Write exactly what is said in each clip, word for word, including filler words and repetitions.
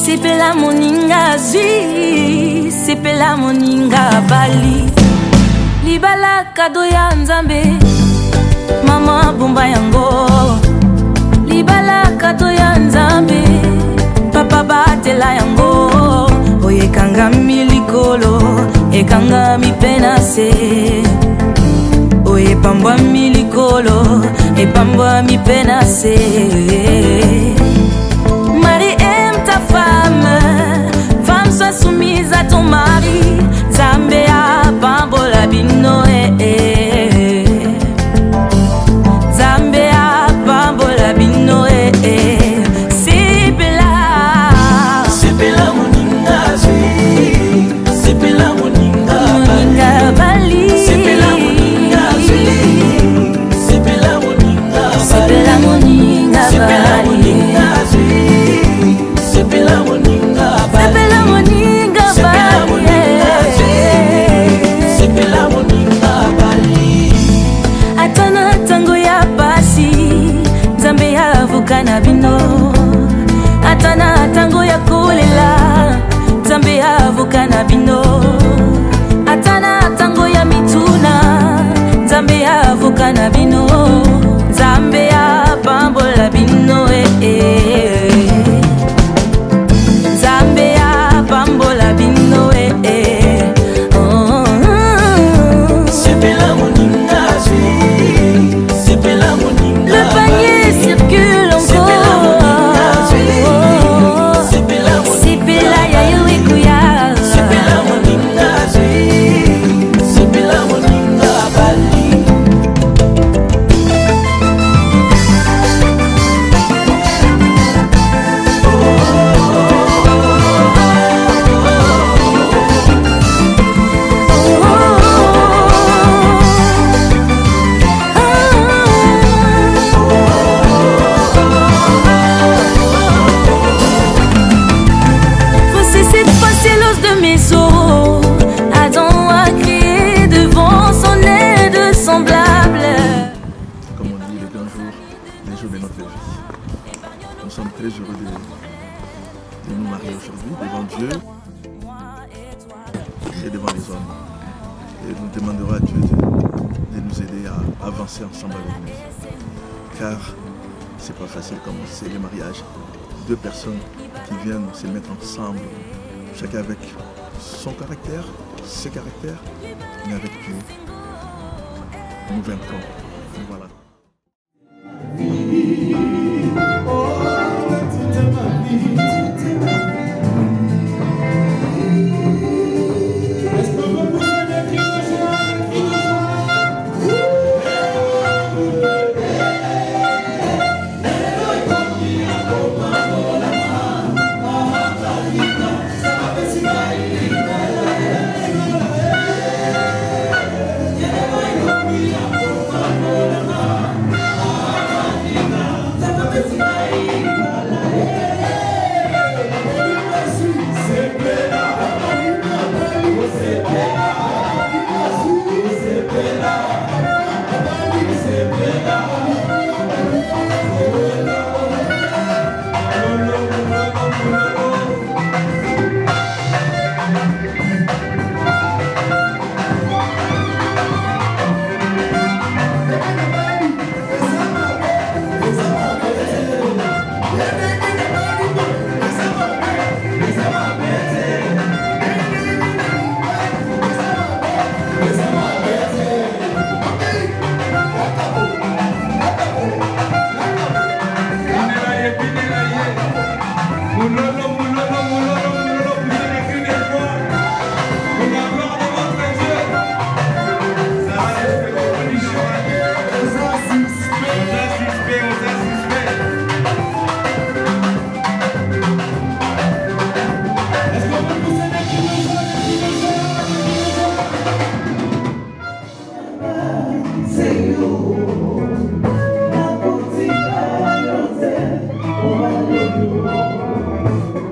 Sepela moninga zwi, sepela moninga bali. Libala kado ya nzambe, mama bumba yango. Libala kado ya nzambe, papa batela yango. Oye kanga milikolo, e kanga mi penase. Oye pambwa milikolo, e pambwa mi penase. Marie aime ta femme, femme sois soumise à ton mari. Zambea pambola bino eh eh. Zambea pambola bino eh eh. Sepela, sepela moninga zwi, sepela moninga moninga bali. Sepela moninga zwi, sepela moninga bali. Sepela moninga bali. Sepela moninga bali. Sepela moninga bali. Sepela moninga bali. Atana tango ya pasi, Nzambe ya vukana bino. Atana tango ya kolela, Nzambe ya vukana bino. Atana tango ya mituna, Nzambe ya vukana bino. Nzambe ya pambola bino eh eh. Nzambe ya pambola bino eh eh. Oh, oh. Sepela moninga zwi, sepela moninga. Le panier circule encore. Sepela moninga zwi, sepela moninga. Sepela ya yuikuya. Sepela moninga zwi, sepela moninga bali. Nous sommes très heureux de, de nous marier aujourd'hui devant Dieu et devant les hommes. Et nous demanderons à Dieu de, de nous aider à avancer ensemble avec nous. Car c'est pas facile comme c'est le mariage. Deux personnes qui viennent se mettre ensemble, chacun avec son caractère, ses caractères, mais avec Dieu. Nous vaincrons. Voilà. Senhor,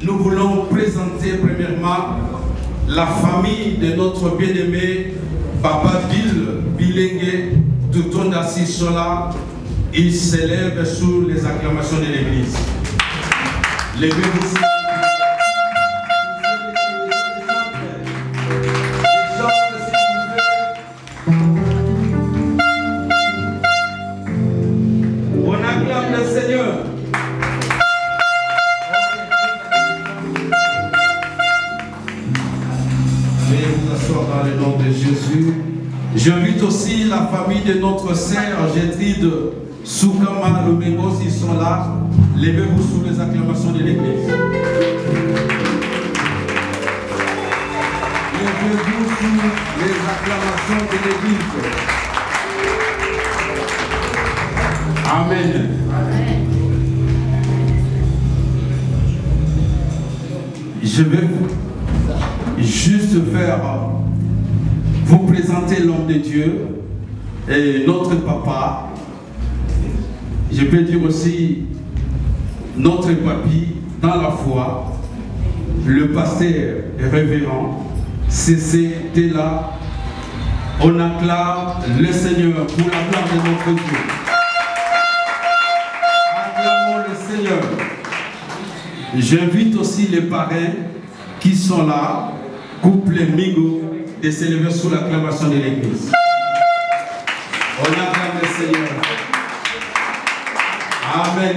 nous voulons présenter premièrement la famille de notre bien-aimé Papa Bill Bilengue Tutonda Sisola. Il s'élève sous les acclamations de l'Église. Levez-vous. On acclame le Seigneur. Veuillez vous asseoir dans le nom de Jésus. J'invite aussi la famille de notre sœur Gertrude Soukama Lomengos, ils sont là. Levez-vous sous les acclamations de l'Église. Levez-vous sous les acclamations de l'Église. Amen. Amen. Je vais juste faire vous présenter l'homme de Dieu et notre papa. Je peux dire aussi notre papy dans la foi, le pasteur révérend C C Tela. On acclame le Seigneur pour la gloire de notre Dieu. Acclamons le Seigneur. J'invite aussi les parrains qui sont là, couple Migo, de s'élever sous l'acclamation de l'Église. On acclame le Seigneur. Amen.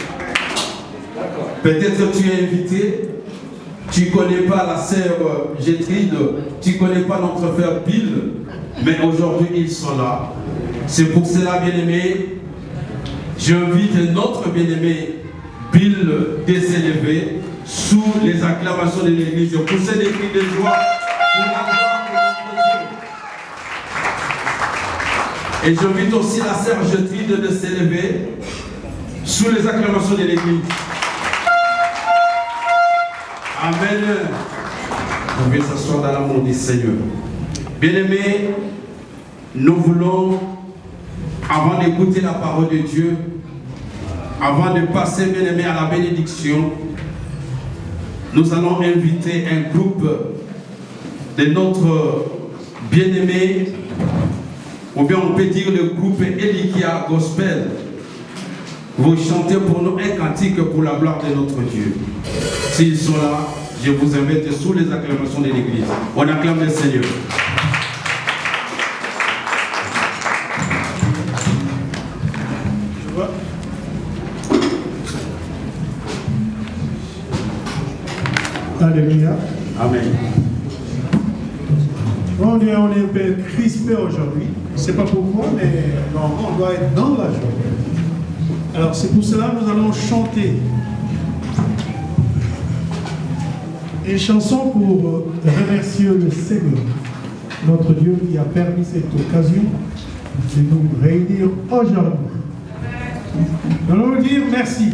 Peut-être tu es invité, tu ne connais pas la sœur Gertrude, tu ne connais pas notre frère Bill, mais aujourd'hui ils sont là. C'est pour cela, bien-aimé, j'invite notre bien-aimé Bill de s'élever sous les acclamations de l'Église, pousser des cris de joie pour la gloire de notre Dieu. Et j'invite aussi la sœur Gertrude de s'élever sous les acclamations de l'Église. Amen. Vous pouvez s'asseoir dans l'amour du Seigneur. Bien-aimés, nous voulons, avant d'écouter la parole de Dieu, avant de passer, bien-aimés, à la bénédiction, nous allons inviter un groupe de notre bien-aimé, ou bien on peut dire le groupe Elikia Gospel. Vous chantez pour nous un cantique pour la gloire de notre Dieu. S'ils sont là, je vous invite sous les acclamations de l'Église. On acclame le Seigneur. Je vois. Alléluia. Amen. On est, on est un peu crispé aujourd'hui. Je ne sais pas pourquoi, mais normalement on doit être dans la joie. Alors c'est pour cela que nous allons chanter une chanson pour remercier le Seigneur, notre Dieu qui a permis cette occasion de nous réunir aujourd'hui. Nous allons lui dire merci.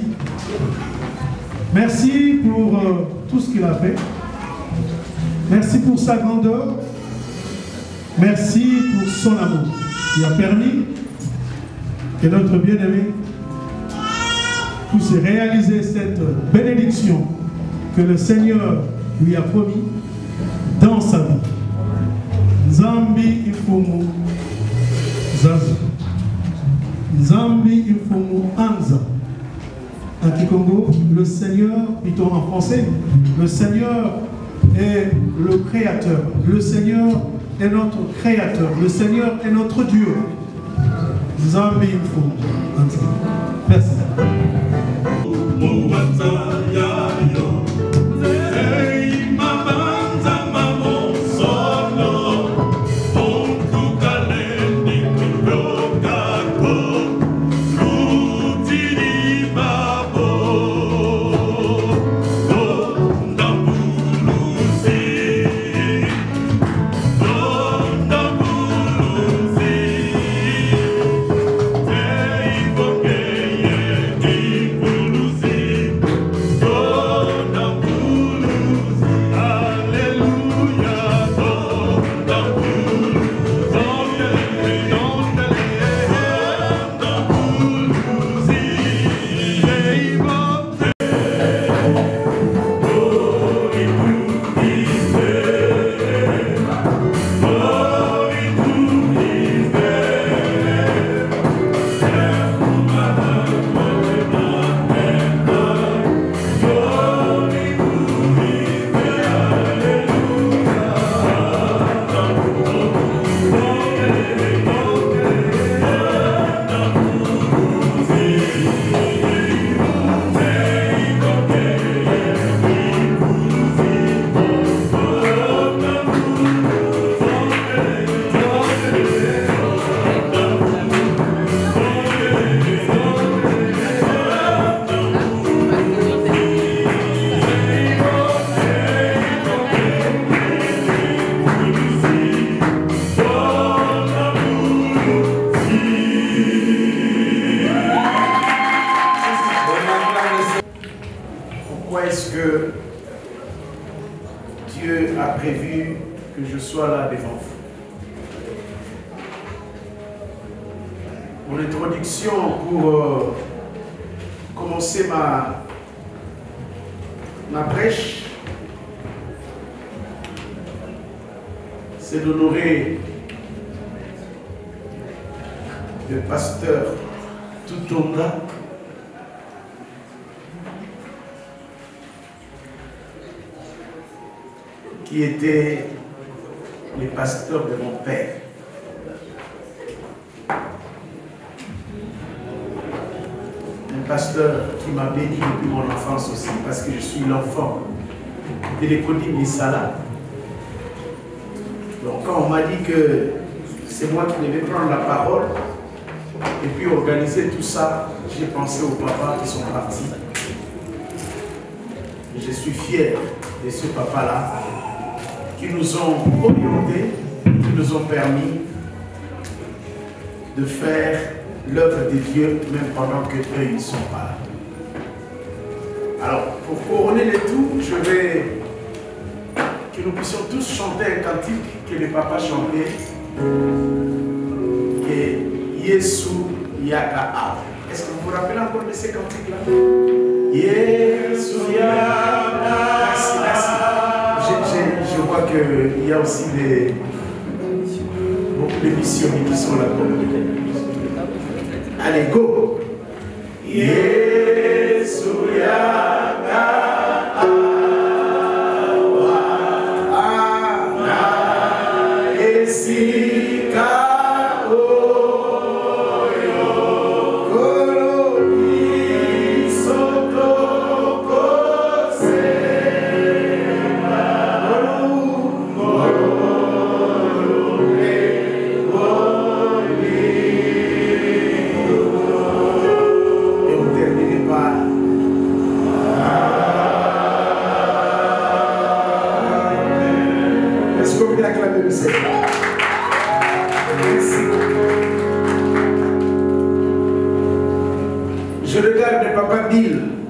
Merci pour euh, tout ce qu'il a fait. Merci pour sa grandeur. Merci pour son amour qui a permis que notre bien-aimé puisse réaliser cette bénédiction que le Seigneur lui a promis dans sa vie. Nzambi ifumu zaza. Nzambi ifumu anza. En Kikongo, le Seigneur, plutôt en français, le Seigneur est le Créateur. Le Seigneur est notre Créateur. Le Seigneur est notre Dieu. Nzambi ifumu anza. Merci. Yeah. Dieu a prévu que je sois là devant vous. Mon introduction pour euh, commencer ma, ma prêche, c'est d'honorer le pasteur Tutonda, qui était le pasteur de mon père. Un pasteur qui m'a béni depuis mon enfance aussi, parce que je suis l'enfant de l'école Misala. Donc quand on m'a dit que c'est moi qui devais prendre la parole et puis organiser tout ça, j'ai pensé aux papas qui sont partis. Je suis fier de ce papa-là qui nous ont orientés, qui nous ont permis de faire l'œuvre de Dieu même pendant que eux ils ne sont pas là. Alors, pour couronner le tout, je vais que nous puissions tous chanter un cantique que les papas chantaient, qui est Yesu Yaka. Est-ce que vous vous rappelez encore de ces cantiques-là? Yesu Yaka. Merci, merci. Je, je, je vois qu'il y a aussi des, beaucoup de missionnaires qui sont là. Allez, go! Yesu Yaka. Je regarde Papa Bill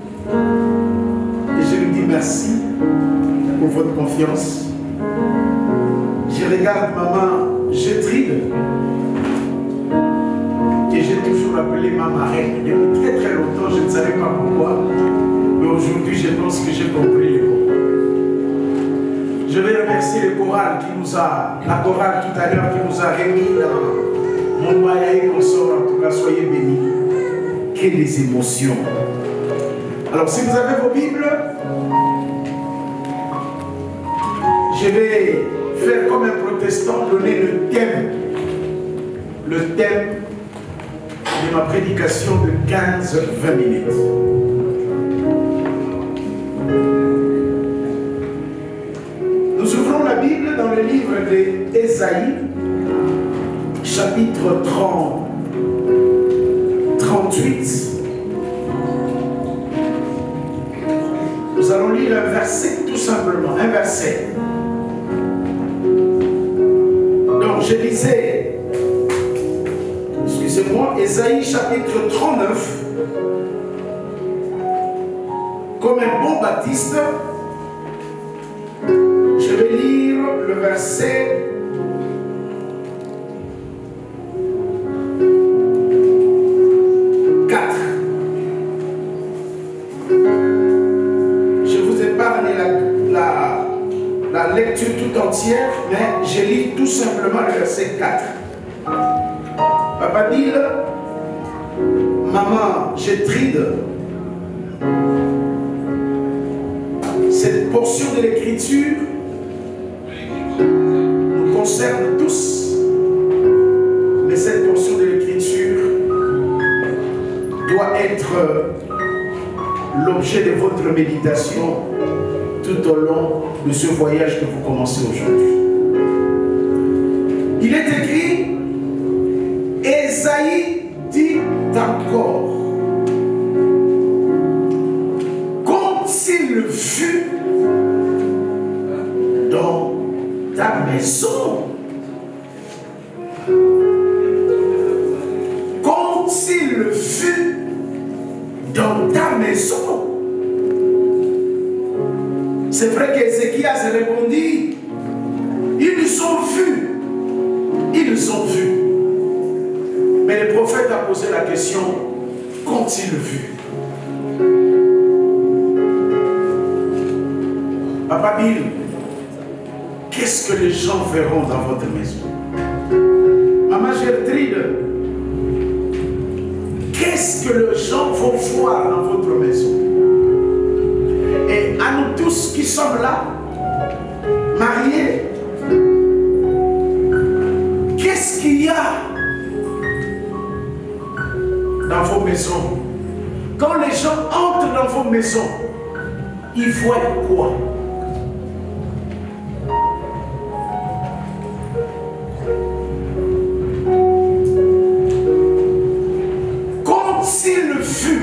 et je lui dis merci pour votre confiance. Je regarde Maman Gertrude que j'ai toujours appelée ma marraine. Depuis très très longtemps, je ne savais pas pourquoi, mais aujourd'hui je pense que j'ai compris le pourquoi. Je vais remercier le choral qui nous a, la chorale tout à l'heure qui nous a réunis dans mon baillet consort. En tout cas, soyez bénis. Quelles les émotions. Alors, si vous avez vos Bibles, je vais faire comme un protestant, donner le thème, le thème de ma prédication de quinze à vingt minutes. Nous ouvrons la Bible dans le livre d'Ésaïe, chapitre trente, trente-huit. Nous allons lire un verset, tout simplement, un verset. Donc, je lisais, excusez-moi, Ésaïe chapitre trente-neuf, comme un bon baptiste. Je vais lire le verset quatre. Je vous épargne la, la, la lecture tout entière, mais je lis tout simplement le verset quatre. Papa dit, Maman Gertrude, cette portion de l'écriture nous concerne tous, mais cette portion de l'écriture doit être l'objet de votre méditation tout au long de ce voyage que vous commencez aujourd'hui. Il est écrit, Ésaïe dit encore, comme s'il fut dans ta maison, comme s'il fut dans ta maison. C'est vrai qu'Ézéchias répondit, ils ont vu, ils ont vu. Mais le prophète a posé la question, qu'ont-ils vu? Papa Bill, qu'est-ce que les gens verront dans votre maison? Maman Gertrude, qu'est-ce que les gens vont voir dans votre maison? Et à nous tous qui sommes là, mariés, qu'est-ce qu'il y a dans vos maisons? Quand les gens entrent dans vos maisons, ils voient quoi? Qu'ont-ils vu?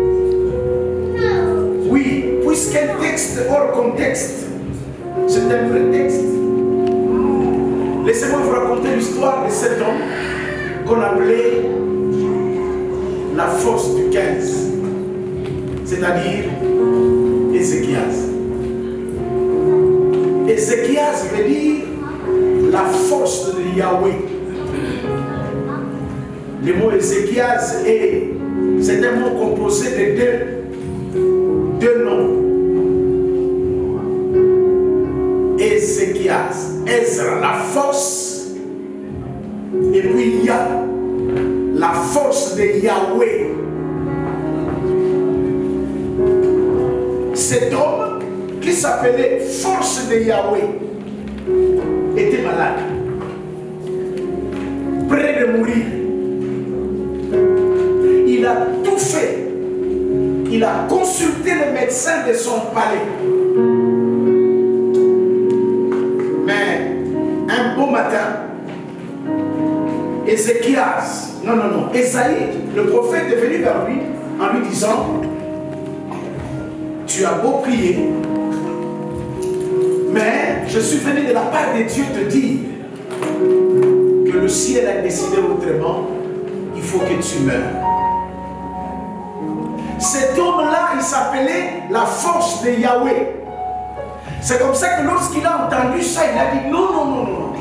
Oui, puisqu'un texte hors contexte, c'est un prétexte. Laissez-moi vous raconter l'histoire de cet homme qu'on appelait la force du quinze, c'est-à-dire Ézéchias. Ézéchias veut dire la force de Yahweh. Le mot Ézéchias est, c'est un mot composé de deux, deux noms. Ézéchias, Ezra, la force, et puis Yah, la force de Yahweh. Cet homme qui s'appelait force de Yahweh était malade, près de mourir. Il a tout fait. Il a consulté le médecin de son palais. Mais un beau matin, Ézéchias, non, non, non, Esaïe, le prophète est venu vers lui en lui disant, tu as beau prier, mais je suis venu de la part de Dieu te dire que le ciel a décidé autrement, il faut que tu meurs. Cet homme-là, il s'appelait la force de Yahweh. C'est comme ça que lorsqu'il a entendu ça, il a dit non, non, non, non.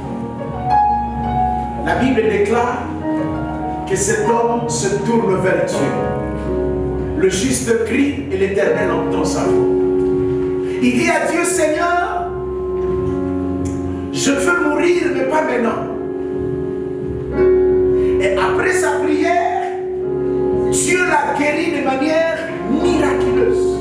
La Bible déclare que cet homme se tourne vers Dieu. Le juste crie et l'Éternel entend sa voix. Il dit à Dieu, Seigneur, je veux mourir, mais pas maintenant. Et après sa prière, Dieu l'a guéri de manière miraculeuse.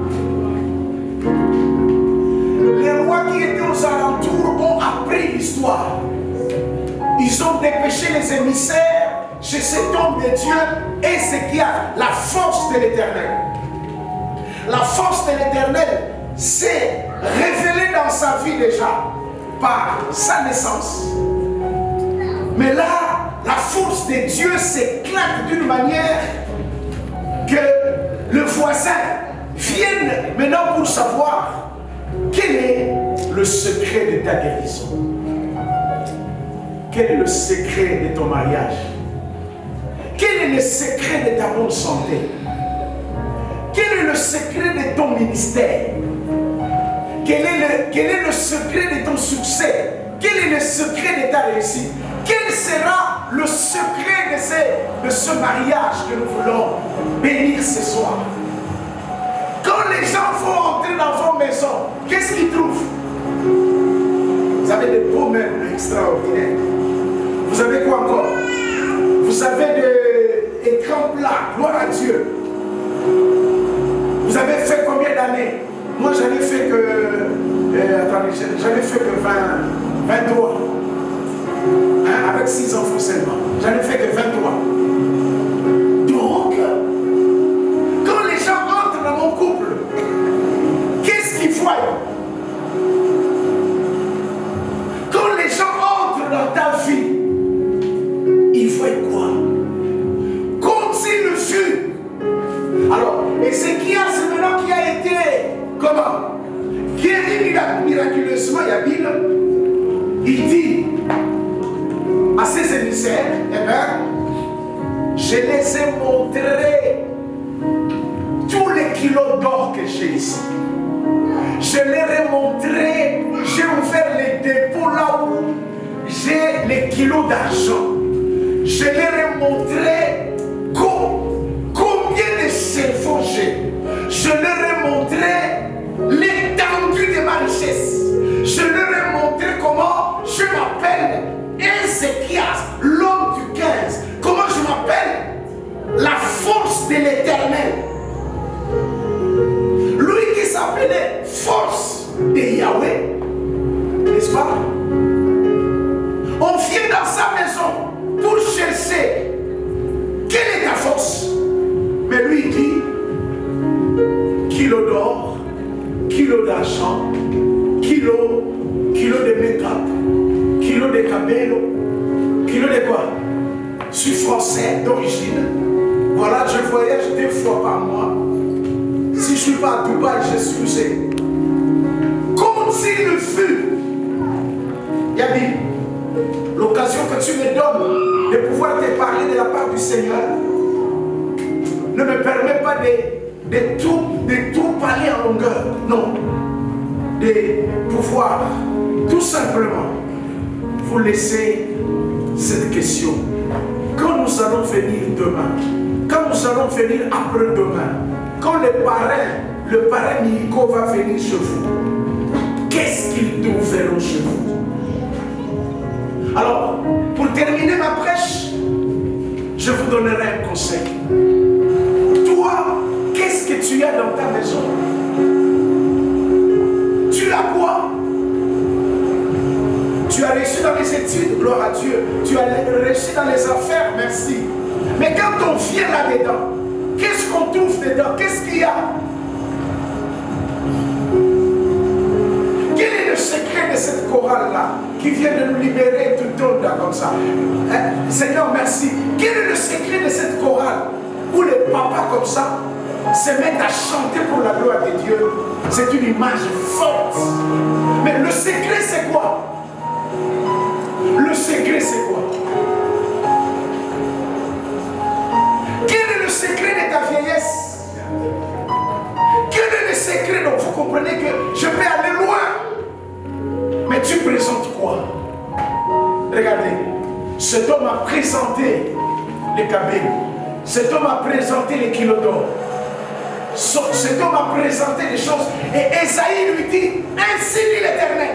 Les rois qui étaient aux alentours ont appris l'histoire. Ils ont dépêché les émissaires chez cet homme de Dieu, Ézéchias, la force de l'Éternel. La force de l'Éternel s'est révélée dans sa vie déjà par sa naissance. Mais là, la force de Dieu s'éclate d'une manière que le voisin vienne maintenant pour savoir quel est le secret de ta guérison. Quel est le secret de ton mariage? Quel est le secret de ta bonne santé? Quel est le secret de ton ministère? Quel est le, quel est le secret de ton succès? Quel est le secret de ta réussite? Quel sera le secret de ce, de ce mariage que nous voulons bénir ce soir? Quand les gens vont entrer dans vos maisons, qu'est-ce qu'ils trouvent? Vous avez des beaux meubles extraordinaires. Vous avez quoi encore? Vous avez des écrans plats, gloire à Dieu. Vous avez fait combien d'années? Moi, j'en ai fait que... Euh, attendez, j'en ai fait que vingt, vingt-trois. Hein, avec six enfants seulement. J'en ai fait que vingt-trois. Donc, quand les gens entrent dans mon couple, qu'est-ce qu'ils voient? Quand les gens entrent dans ta vie, ils voient quoi? Qu'ont-ils vu? Alors, Ézéchias, maintenant qui a été, comment? Guéri miraculeusement, Yabil, il dit à ses émissaires, eh bien, je les ai montrés tous les kilos d'or que j'ai ici. Je leur ai montré, j'ai ouvert les dépôts là où j'ai les kilos d'argent. Je leur ai montré combien de cerveaux j'ai. Je leur ai montré l'étendue de ma richesse. Je leur ai montré comment je m'appelle Ézéchias, l'homme du quinze. Comment je m'appelle? La force de l'Éternel. Lui qui s'appelait force de Yahweh, n'est-ce pas? On vient dans sa maison pour chercher quelle est ta force. Mais lui il dit kilo d'or, kilo d'argent, kilo, kilo de make-up, kilo de cabello, kilo de quoi? Je suis français d'origine. Voilà, je voyage deux fois par mois. Si je ne suis pas à Dubaï, je suis usé. Comme s'il le fut. Yabi, l'occasion que tu me donnes de pouvoir te parler de la part du Seigneur ne me permet pas de, de, tout, de tout parler en longueur. Non. De pouvoir tout simplement vous laisser cette question. Quand nous allons venir demain, quand nous allons venir après-demain, quand le parrain, le parrain Nico va venir chez vous, qu'est-ce qu'ils trouveront chez vous? Alors, pour terminer ma prêche, je vous donnerai un conseil. Toi, qu'est-ce que tu as dans ta maison? Tu as quoi? Tu as réussi dans les études, gloire à Dieu. Tu as réussi dans les affaires, merci. Mais quand on vient là-dedans, qu'est-ce qu'on trouve dedans? Qu'est-ce qu'il y a? Quel est le secret de cette chorale-là qui vient de nous libérer tout le temps comme ça? Hein? Seigneur, merci. Quel est le secret de cette chorale où les papas comme ça se mettent à chanter pour la gloire de Dieu? C'est une image forte. Mais le secret, c'est quoi? Le secret, c'est quoi? Quel est le secret de ta vieillesse? Quel est le secret? Donc vous comprenez que je peux aller loin. Mais tu présentes quoi? Regardez, cet homme a présenté les cabellos. Cet homme a présenté les kilos d'or. Cet homme a présenté les choses. Et Esaïe lui dit, ainsi dit l'Éternel.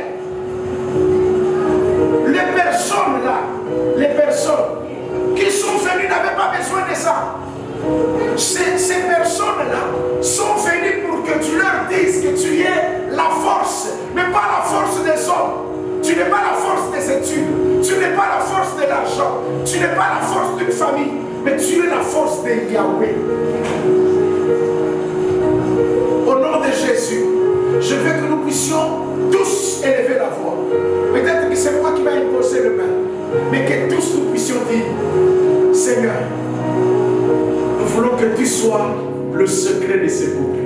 Les personnes là, les personnes qui sont venues n'avaient pas besoin de ça. Ces, ces personnes-là sont venues pour que tu leur dises que tu es la force, mais pas la force des hommes. Tu n'es pas la force des études, tu n'es pas la force de l'argent, tu n'es pas la force d'une famille, mais tu es la force de Yahweh. Au nom de Jésus, je veux que nous puissions tous élever la voix. Peut-être que c'est moi qui vais imposer le main, mais que tous nous puissions dire, Seigneur, nous voulons que tu sois le secret de ces peuples.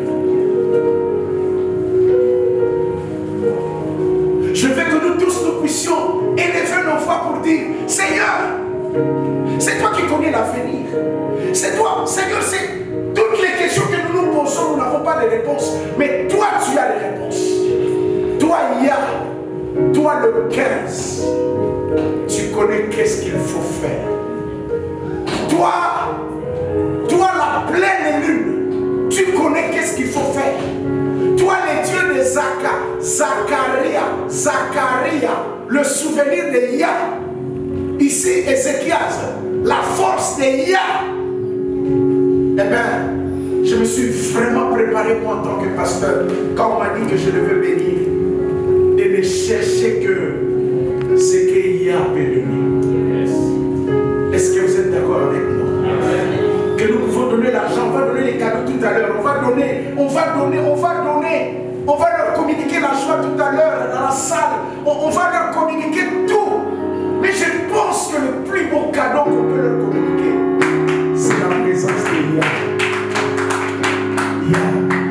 Je veux que nous tous nous puissions élever nos voix pour dire, Seigneur, c'est toi qui connais l'avenir. C'est toi, Seigneur, c'est toutes les questions que nous nous posons, nous n'avons pas les réponses. Mais toi, tu as les réponses. Toi, Yah, toi le quinze, tu connais qu'est-ce qu'il faut faire. Toi, toi la pleine lune, tu connais qu'est-ce qu'il faut faire. Toi le Dieu de Zaka, Zacharia, Zacharia, le souvenir de Yah. Ici, Ézéchias, la force de Yah. Eh bien, je me suis vraiment préparé moi en tant que pasteur, quand on m'a dit que je devais bénir, de ne chercher que ce que Yah peut donner. Est-ce que vous êtes d'accord avec moi? Que nous pouvons donner l'argent, on va donner les cadeaux tout à l'heure, on va donner, on va donner, on va donner, on va leur communiquer la joie tout à l'heure dans la salle, on, on va leur communiquer tout. Mais je pense que le plus beau cadeau qu'on peut leur communiquer, c'est la présence de Yah. Yah.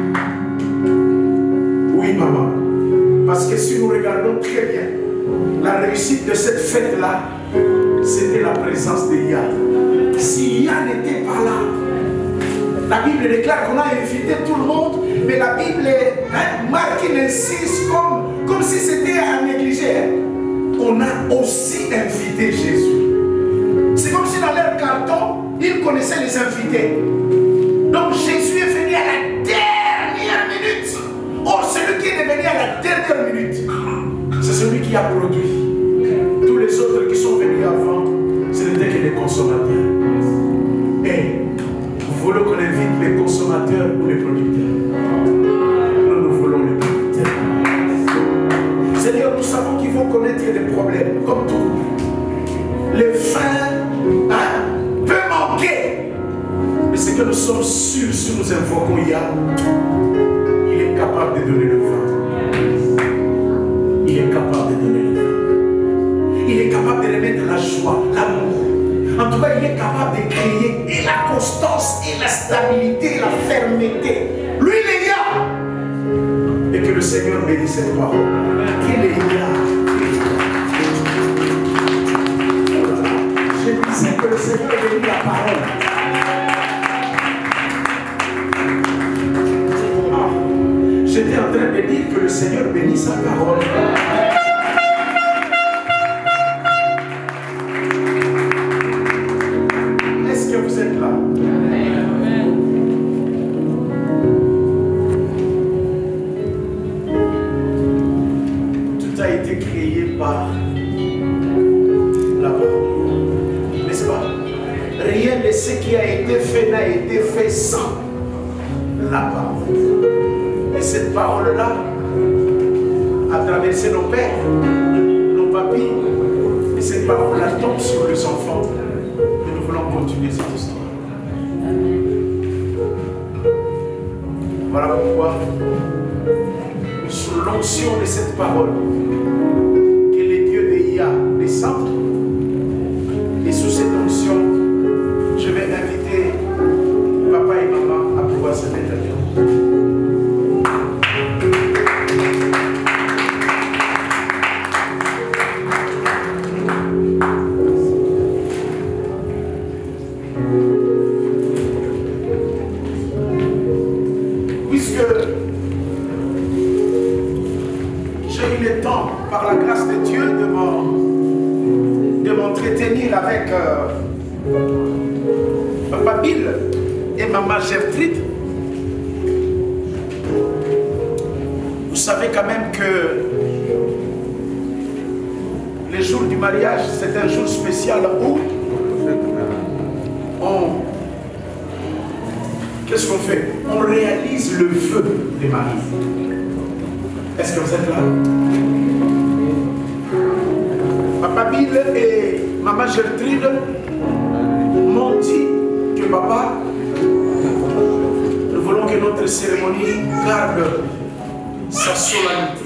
Oui, maman. Parce que si nous regardons très bien, la réussite de cette fête-là, c'était la présence de Yah. Si Yah n'était pas là, la Bible déclare qu'on a invité tout le monde Mais la Bible, hein, Marc il insiste comme, comme si c'était à négliger. Hein. On a aussi invité Jésus. C'est comme si dans leur carton, ils connaissaient les invités. Donc Jésus est venu à la dernière minute. Or, celui qui est venu à la dernière minute, c'est celui qui a produit. Tous les autres qui sont venus avant, ce n'étaient que des consommateurs. Et vous voulez qu'on invite les consommateurs ou les producteurs? Nous, nous voulons les producteurs. C'est-à-dire, nous savons qu'ils vont connaître des problèmes, comme tout. Les fins hein, peuvent manquer. Mais ce que nous sommes sûrs, si nous invoquons Yah, il est capable de donner le vin. Il est capable de donner le vin. Il est capable de remettre la joie, l'amour. En tout cas, il est capable de créer et la constance, et la stabilité, et la fermeté. Lui, il est Yah. Et que le Seigneur bénisse cette parole. Qu'il est Yah. Je disais que le Seigneur bénisse la parole. Ah. J'étais en train de dire que le Seigneur bénisse sa parole. Est-ce que vous êtes là? Tout a été créé par la parole. N'est-ce pas? Rien de ce qui a été fait n'a été fait sans la parole. Et cette parole-là a traversé nos pères, nos papis. Et cette parole-là tombe sur les enfants. Et nous voulons continuer cette histoire. Voilà pourquoi, sous l'onction de cette parole, que les dieux de Yah descendent. Et sous cette onction, je vais inviter papa et maman à pouvoir se mettre à terre. Puisque j'ai eu le temps, par la grâce de Dieu, de m'entretenir avec euh, Papa Bill et Maman Gertrude, vous savez quand même que le jour du mariage, c'est un jour spécial où on... Qu'est-ce qu'on fait? On réalise le vœu des maris. Est-ce que vous êtes là? Papa Bill et Maman Gertrude m'ont dit que papa, nous voulons que notre cérémonie garde sa solennité.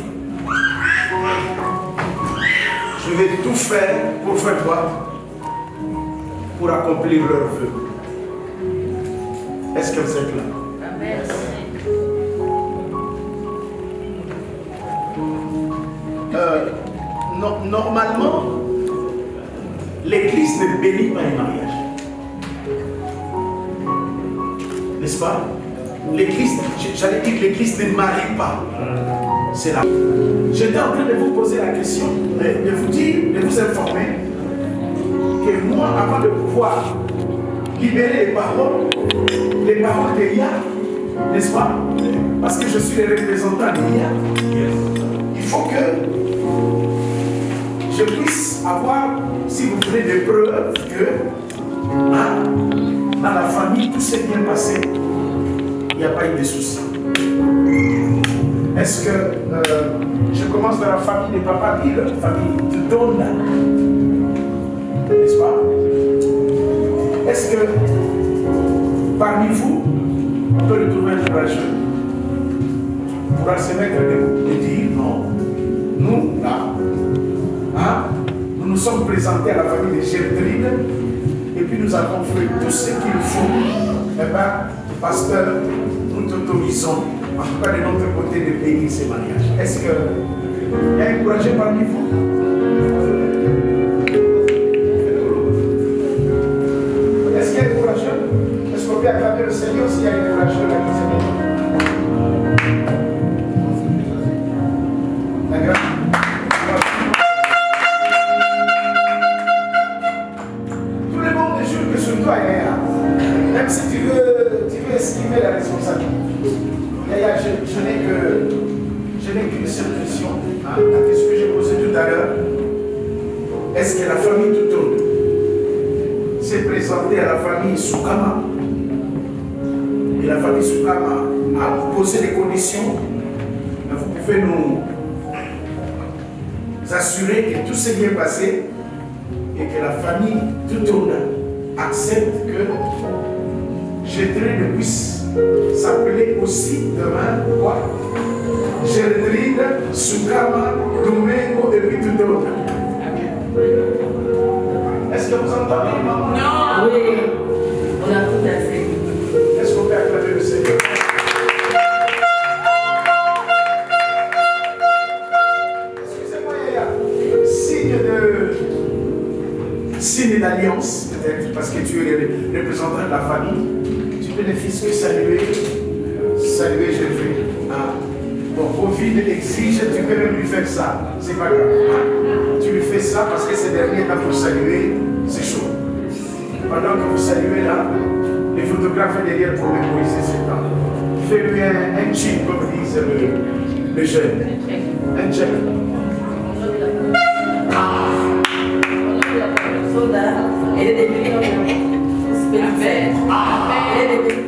Je vais tout faire pour faire quoi? Pour accomplir leurs vœux. Est-ce que vous êtes là? Amen. Euh, no, normalement, l'Église ne bénit pas les mariages. N'est-ce pas? L'Église, j'allais dire que l'Église ne marie pas. C'est là. J'étais en train de vous poser la question, de, de vous dire, de vous informer que moi, avant de pouvoir libérer les paroles, les paroles de Yah, n'est-ce pas? Parce que je suis le représentant de Yah. Il faut que je puisse avoir, si vous voulez, des preuves que hein, dans la famille, tout s'est bien passé. Il n'y a pas eu de soucis. Est-ce que euh, je commence dans la famille de Papa Bill, la famille de Donna, n'est-ce pas? Est-ce que parmi vous, on peut le trouver un courageux? On pourra se mettre debout et dire non. Nous, là, hein, nous nous sommes présentés à la famille de Gertrude et puis nous avons fait tout ce qu'il faut. Eh bien, pasteur, nous t'autorisons, en tout cas de notre côté, de bénir ces mariages. Est-ce qu'il y a un courageux parmi vous? Est-ce qu'il y a un courageux? Est-ce qu'on peut acclamer le Seigneur s'il y a un courageux là qui s'est mis? question, hein, la question que j'ai posée tout à l'heure. Est-ce que la famille Toutoun s'est présentée à la famille Soukama? Et la famille Soukama a posé des conditions. Vous pouvez nous assurer que tout s'est bien passé et que la famille Toutoun accepte que Gertrude puisse s'appeler aussi demain quoi? Gertrude Soukama Lumengo et puis Toutoun. Est-ce que vous entendez, maman? Non. Oui, on a tout à fait. Est-ce qu'on peut acclamer le Seigneur? Excusez-moi, Yaya. Signe de... Signe d'alliance, peut-être, parce que tu es le représentant de la famille. Tu peux ne fils que saluer, saluer Gertrude. Ah. Bon, Ovid exige, tu peux même lui faire ça. C'est pas grave. Hein? Tu lui fais ça parce que ces derniers temps pour saluer, c'est chaud. Pendant que vous saluez là, les photographes derrière pour mémoriser ce temps. Fais-lui un, un check, comme disent le, le jeune. Un check. Ah. Elle est devenue spirituelle. Elle est devenue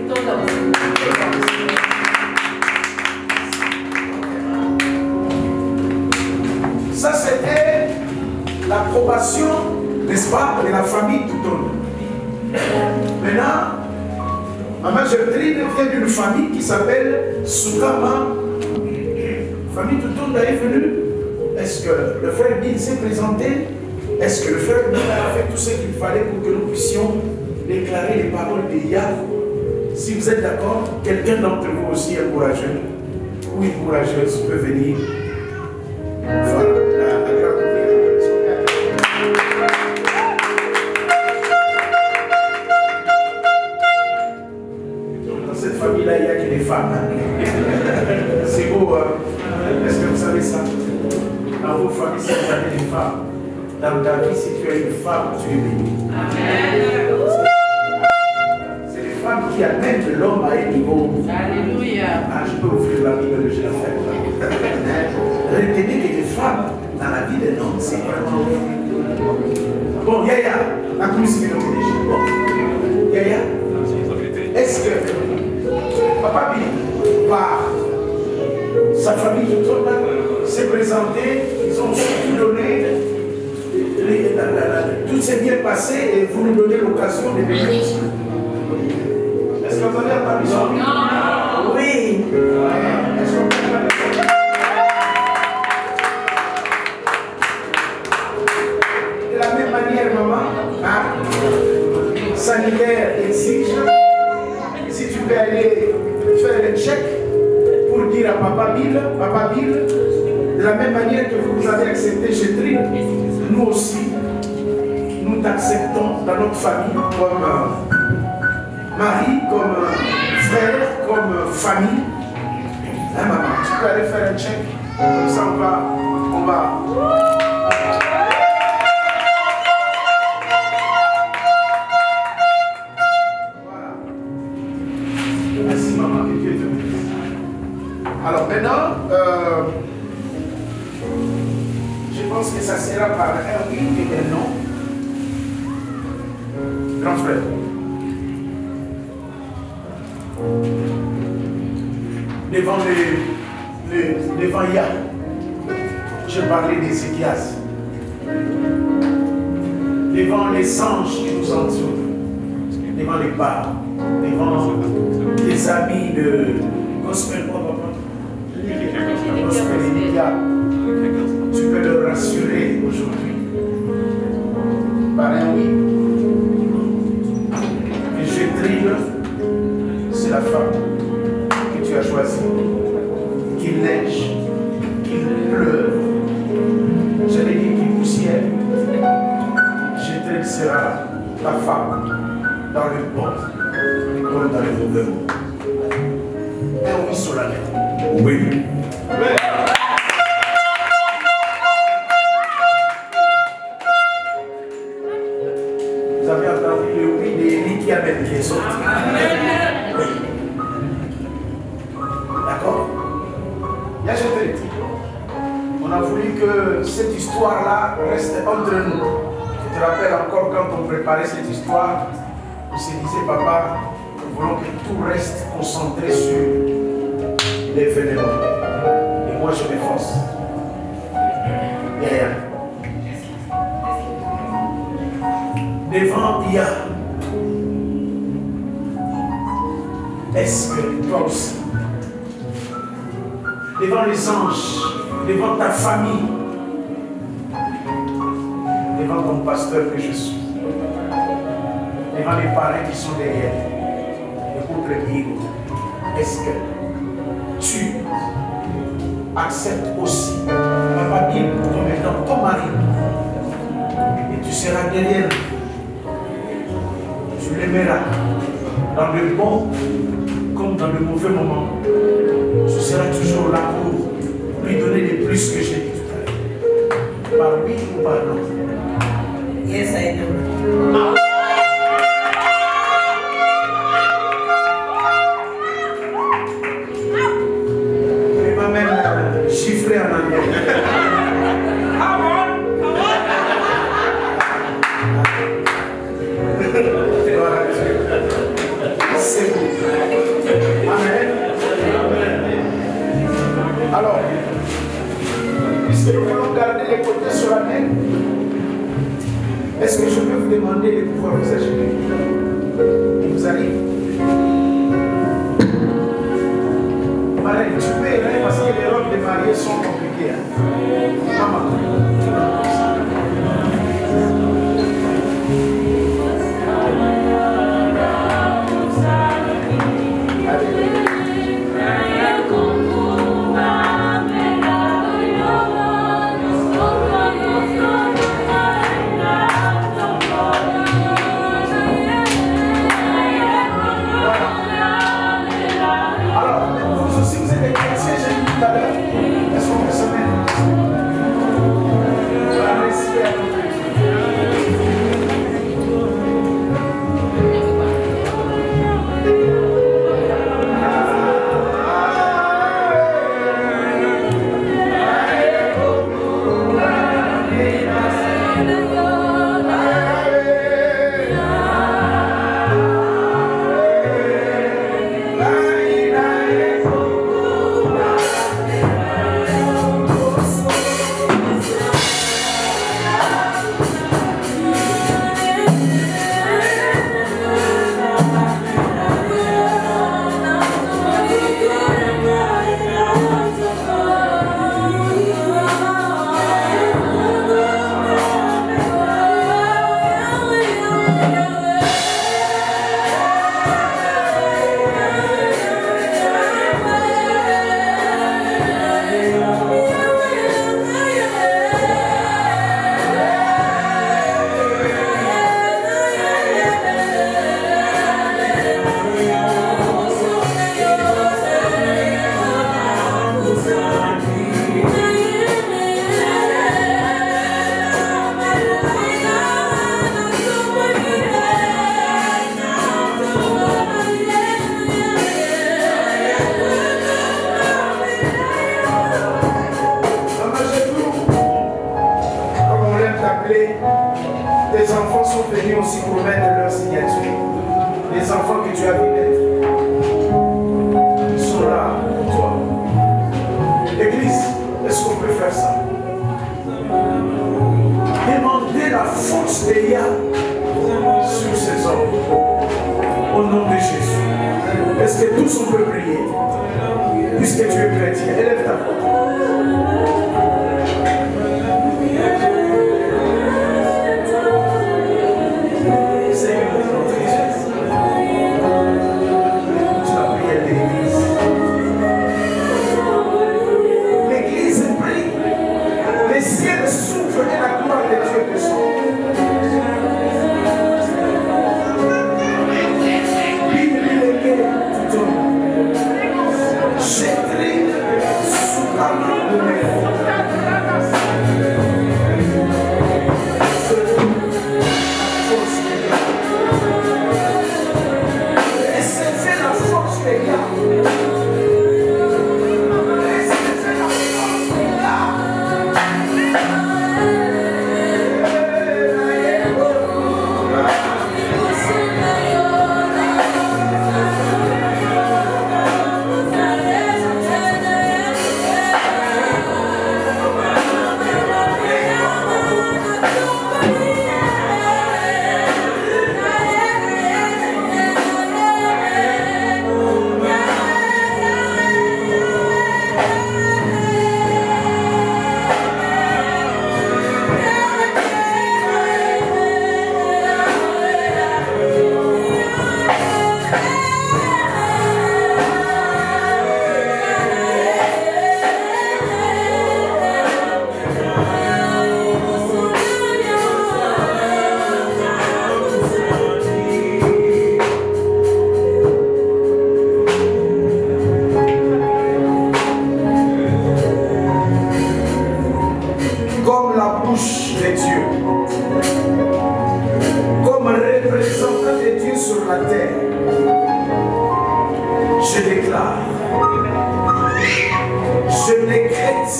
ça, c'était l'approbation, n'est-ce pas, de la famille Toutoun. Maintenant, maman Gertrude vient d'une famille qui s'appelle Soukama. La famille Toutoun est venue. Est-ce que le frère Bill s'est présenté? Est-ce que le frère Bill a fait tout ce qu'il fallait pour que nous puissions déclarer les paroles de Yah? Si vous êtes d'accord, quelqu'un d'entre vous aussi est courageux ou une courageuse peut venir. Voilà. Dans cette famille-là, il n'y a que des femmes. Hein? C'est beau, hein? Est-ce que vous savez ça? Dans vos familles, si vous avez des femmes, dans ta vie, si tu as une femme, tu es béni. C'est les femmes qui amènent l'homme à un niveau. Alléluia. Ah, je peux ouvrir la Bible, je la fais. Retenez que les femmes, dans la vie d'un homme, c'est vraiment... Bon, Yaya, la musique est obligée. Bon, Yaya, est-ce que Papa Bill, par sa famille de Toutoun, s'est présenté, ils ont tout donné, les, la, la, la, tout s'est bien passé et vous nous donnez l'occasion de venir. Est-ce que vous avez entendu ça? Non. Oui. Est-ce qu'on peut faire de la même manière, maman, hein, sanitaire exige, si tu peux aller faire le check pour dire à Papa Bill, Papa Bill, de la même manière que vous avez accepté Gertrude, nous aussi, nous t'acceptons dans notre famille comme euh, mari, comme euh, frère, comme euh, famille. Hein, maman, tu peux aller faire un check, comme ça on va, on va. Voilà. Merci maman, que Dieu te bénisse. Alors maintenant, euh, je pense que ça sera par un oui et un non. Grand frère. Devant les, les, devant Yah, je parlais d'Ézéchias. Devant les anges qui nous entourent, devant les bars, devant les amis de Gospel, Gospel Media, tu peux le rassurer aujourd'hui par un oui. Et Gertrude, c'est la femme que tu as choisie. Qu'il neige, qu'il pleuve, j'allais dire qu'il poussière. Gertrude sera ta femme dans le bon comme dans le mauvais. Un oui solennel. Oui. Oui. Vous avez entendu le oui d'Élie qui amène les autres. Oui. D'accord? Il y a Gertrude. a voulu que cette histoire-là reste entre nous. Tu te rappelles encore quand on préparait cette histoire, on se disait, papa, nous voulons que tout reste concentré sur l'événement. Et moi, je m'efforce. Yeah. Devant I A, est-ce que toi aussi, devant les anges, devant ta famille, devant ton pasteur que je suis, devant les parents qui sont derrière, le couple Diego, est-ce que tu acceptes aussi Papa Bill comme étant ton mari et tu seras derrière lui? Tu l'aimeras dans le bon comme dans le mauvais moment. Tu seras toujours là pour lui donner les plus que j'ai dit tout à l'heure. Par oui ou par non? Yes, I do. Ah. Il m'a même euh, chiffré en anglais. Ah bon? C'est bon. Amen. Alors, puisque nous voulons garder les côtés sur la main, est-ce que je peux vous demander de pouvoir vous agiter? Il vous arrive? Marraine, tu peux aider parce que les robes de mariée sont compliquées. Hein? Maman. Tes enfants sont venus aussi pour mettre leur signature. Les enfants que tu as vu naître, ils sont là pour toi. Église, est-ce qu'on peut faire ça? Demandez la force des Yah sur ces hommes. Au nom de Jésus. Est-ce que tous on peut prier? Puisque tu es chrétien, élève ta voix. J'ai pris sous la main de mes comme la bouche de Dieu, comme représentant de Dieu sur la terre, je déclare, je décrète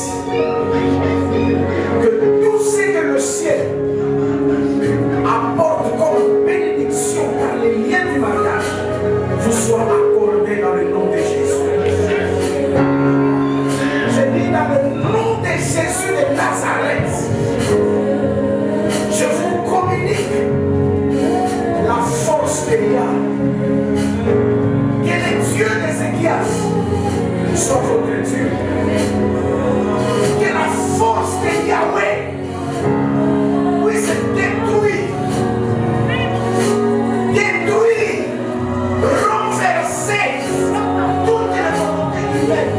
que tout ce que le ciel apporte comme bénédiction par les liens du mariage vous soit accordé dans le nom de Jésus. Je dis dans le nom de Jésus de Nazareth, je vous communique la force de Yah. Que le Dieu d'Ézéchias soit votre Dieu. Que la force de Yahweh puisse détruire, détruire, renverser toutes les volontés humaines.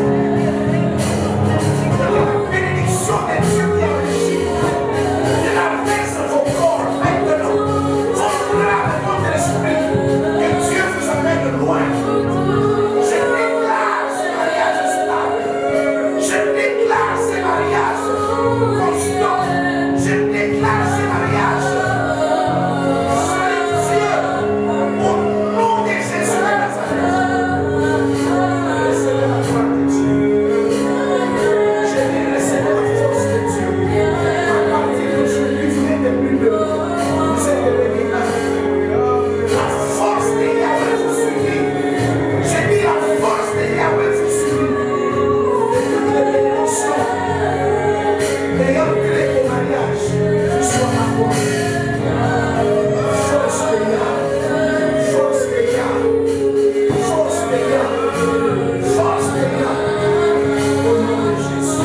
Que la bénédiction de Dieu qui est régie, de la verse vos corps maintenant, votre âme et votre esprit, que Dieu vous amène loin. Je déclare ce mariage stable. Je déclare ce mariage constant. Je déclare ce mariage fructueux au nom de Jésus de Nazareth. Recevez la gloire de Dieu. Je dis recevez la force de Dieu. À partir d'aujourd'hui, vous n'êtes plus de vous êtes devenus un. La force de Yahweh vous suivit. Je dis la force de Yahweh vous suivit. Et toutes les bénédictions ayant créé au mariage vous soient accordées. Force de Yah, force de Yah, force de Yah, force de Yah, au nom de Jésus.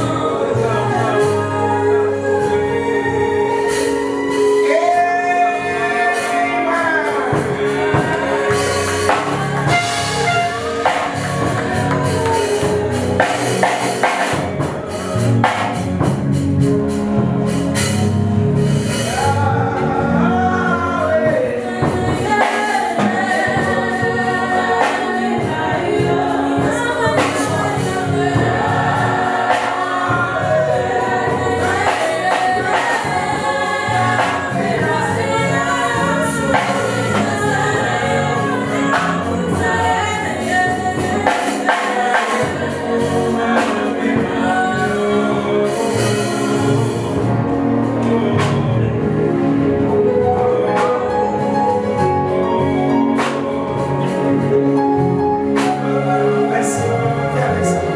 Merci. Viens avec ça.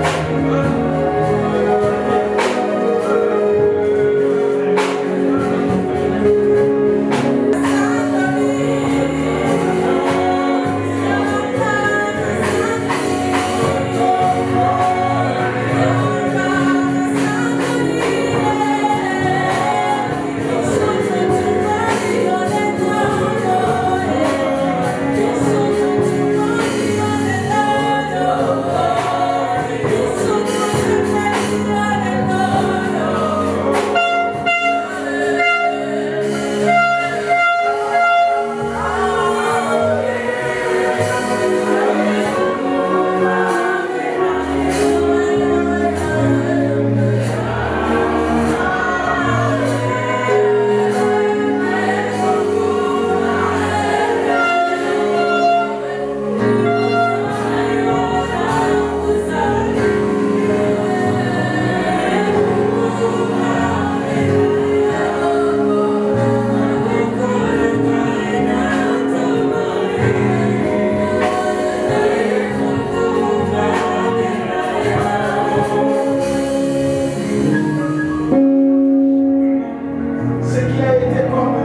Ce qui a été comme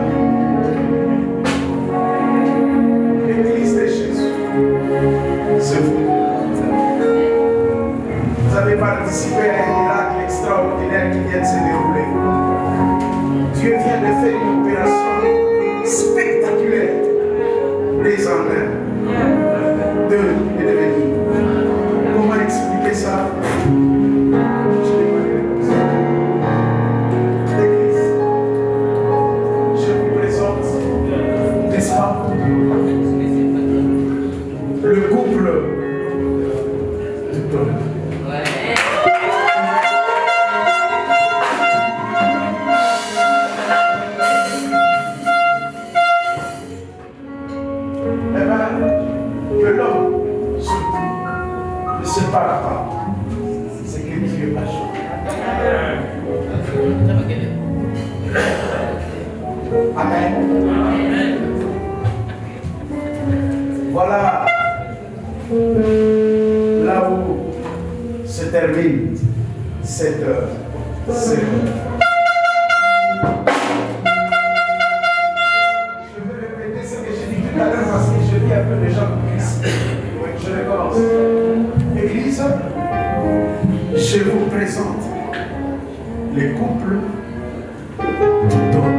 l'Église de Jésus, c'est vous. Vous avez participé à un miracle extraordinaire qui vient de se dérouler. Dieu vient de faire une opération spectaculaire. Les honneurs de et de venir. Comment expliquer ça? Je vais parler comme ça. L'Église. Je vous présente, n'est-ce pas, le couple de Tom. C'est... Je vais répéter ce que j'ai dit tout à l'heure parce que je lis un peu les gens comme ici. Oui, je recommence. Église, je vous présente les couples d'hommes.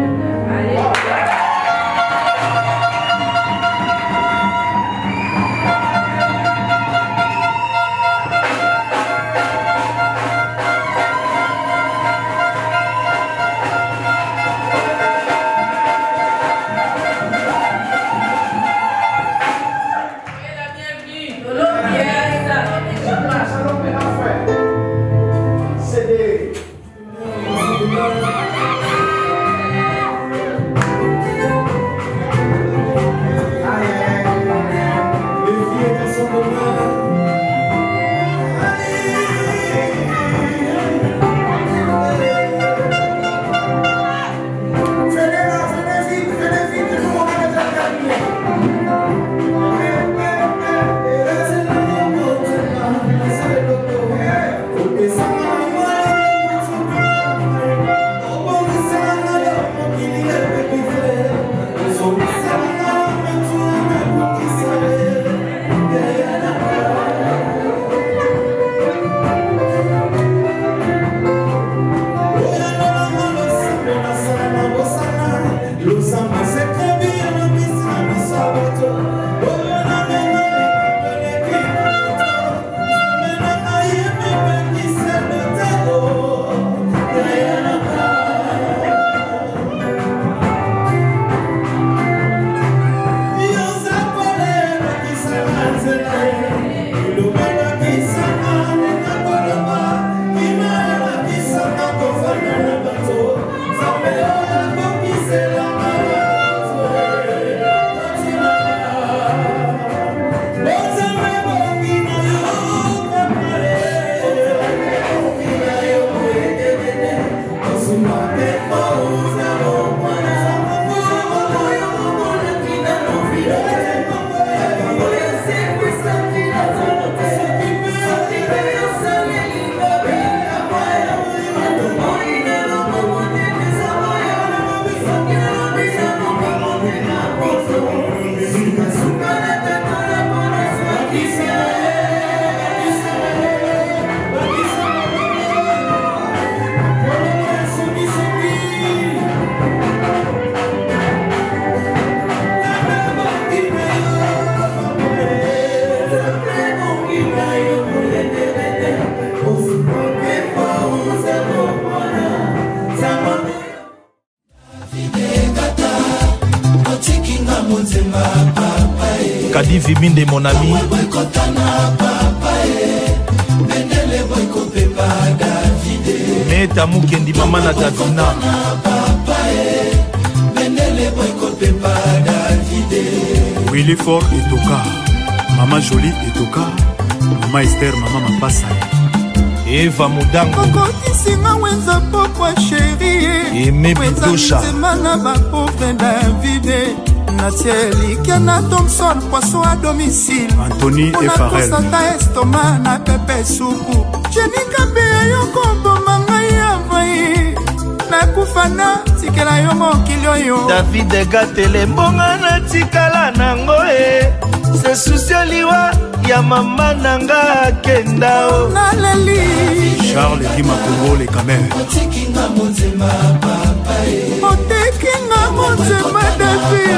Kadi Viminde, mon ami. Meta Mukendi Mama Natavina. Willy Fort et Toka. Maman Jolie et Toka. Maman Esther, Maman Mapassa. Eva Mudango. Singa wenza pokwa chérie. Aimé Bidosha. Semana ba pauvre David. Natieli Kiana Thompson poisson à domicile. Anthony et Farrell. Santa Estoma na pepe soukou. Jenny Kabe yo kombo manga ya vai. Na kufana tikela yo mokilio yo. David Gatele mbonga na tikala nango e. Se soucio liwa ya mama nanga kenda o. Naleli Charles Guima Congo les caméras. Otikinga mozema papa e. Otikinga mozema David.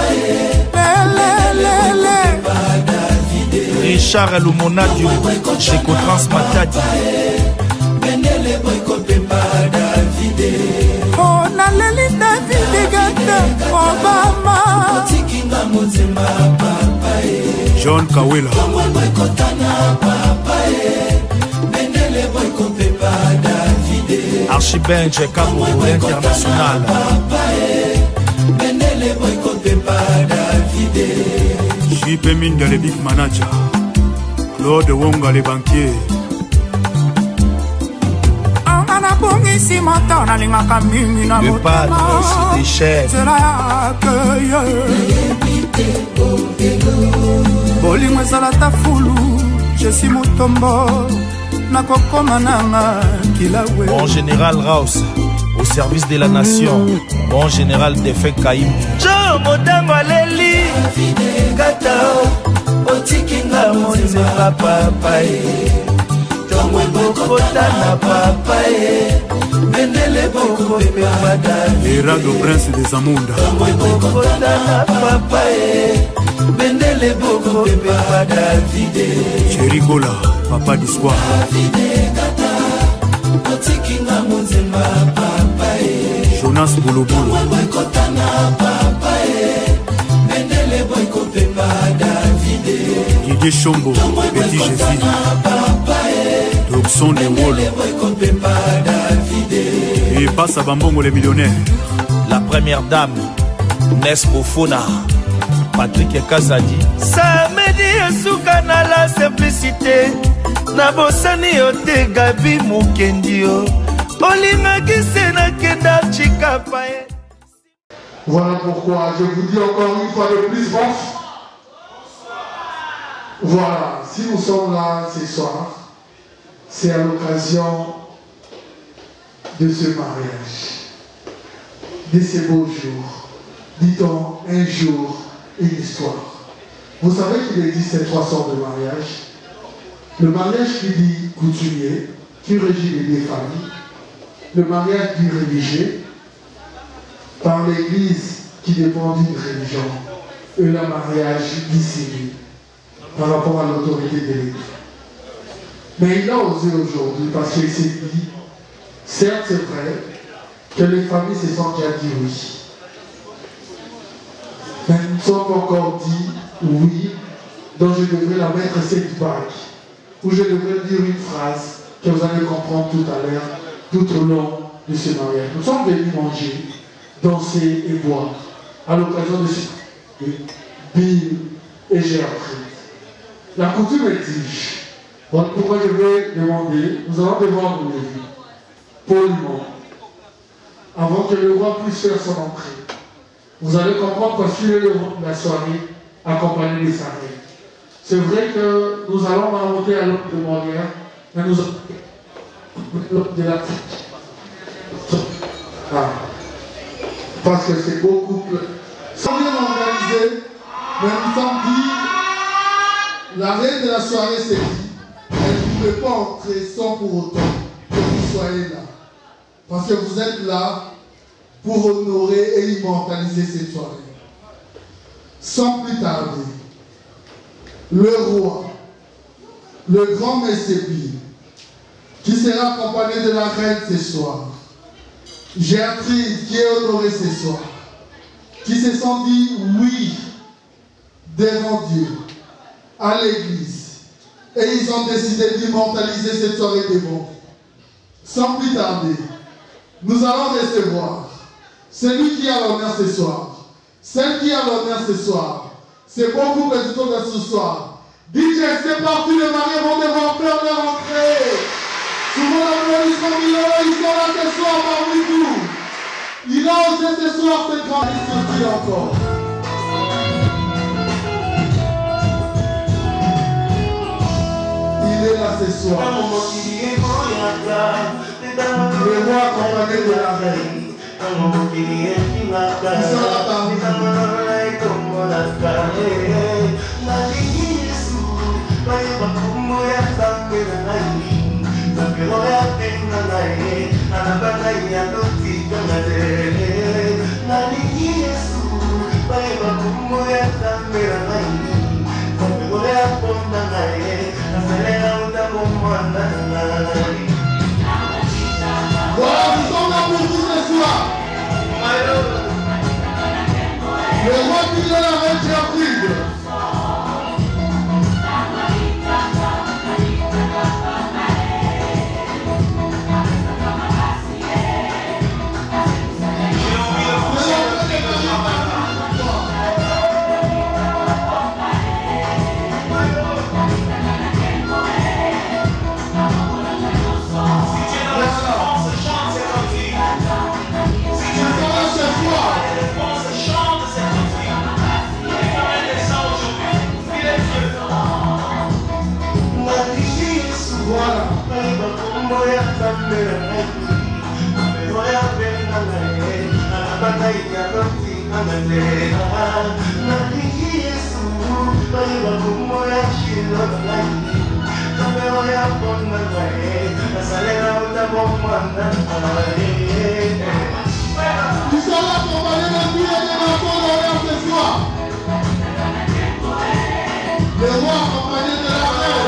Richard Lumona du Checo Transmatadi. Oh, Naleli David Gata Obama. John Kawela. Archibald Jekabo International. J P Minda le big manager. Claude Wonga les banquiers. Ici maintenant na linga kamimi na le padre des chefs bolingo ezala ta fulu je suis motombo nakokoma nanga kilawe. Mon général Raus, au service de la nation. Mon général Defek Kaim. Jo motango aleli kata otikinga monzemba papa e. Tongo bokota na papa e. Bendele boko pepe madame. Erado prince des Amunda. Tongo bokota na papa e. Bendele boko pepe madame. Cherigola, papa d'histoire. Jonas Bolobolo. Didier Chombo, Petit Jésus. Dobson de Wall. Et passe à Bambongo les millionnaires. La première dame, Nespo Fona. Patrick Kazadi. Samedi Soukana la simplicité. Nabosani ote Gabi Mukendio. Olinga Gisena Kenda Chikapae. Voilà pourquoi je vous dis encore une fois de plus, bon. Voilà, si nous sommes là ce soir, c'est à l'occasion de ce mariage, de ces beaux jours. Dit-on un jour, une histoire. Vous savez qu'il existe trois sortes de mariage. Le mariage qui dit coutumier, qui régit les deux familles. Le mariage dit religieux, par l'église qui dépend d'une religion. Et le mariage dit civil, par rapport à l'autorité de l'église. Mais il a osé aujourd'hui parce qu'il s'est dit, certes c'est vrai, que les familles se sont déjà dit oui. Mais nous ne sommes pas encore dit oui, donc je devrais la mettre cette bague. Où je devrais dire une phrase que vous allez comprendre tout à l'heure, tout au long de ce mariage. Nous sommes venus manger, danser et boire à l'occasion de ce Bill et Gertrude. La coutume exige. Voilà pourquoi je vais demander, nous allons devoir nous lever, poliment, avant que le roi puisse faire son entrée. Vous allez comprendre parce qu'il est la soirée accompagné des sarrés. C'est vrai que nous allons remonter à l'autre de Montréal, mais nous allons de la ah. Parce que c'est beaucoup plus. Sans bien organisé, mais nous sommes dit, la reine de la soirée s'est dit, elle ne peut pas entrer sans pour autant que vous soyez là. Parce que vous êtes là pour honorer et immortaliser cette soirée. Sans plus tarder, le roi, le grand Messébi, qui sera accompagné de la reine ce soir, Gertrude qui est honorée ce soir, qui se sont dit oui devant Dieu, à l'église, et ils ont décidé d'immortaliser cette soirée devant. Sans plus tarder, nous allons recevoir celui qui a l'honneur ce soir, celle qui a l'honneur ce soir. C'est beaucoup plus de ce soir. D J, c'est parti, les mariés vont devoir faire leur entrée. Souvent l'applaudissement, il est là, ils sont là ce soir parmi vous. Il a osé ce soir, c'est grand, il se dit encore. Il est là ce soir. Le roi accompagné de la reine. Ils sont là parmi vous. Voilà, nous sommes là pour vous ce soir. Le roi qui est la reine Gertrude. Nous sommes là pour parler de Dieu et de l'enfant d'honneur ce soir. Le roi accompagné de la reine.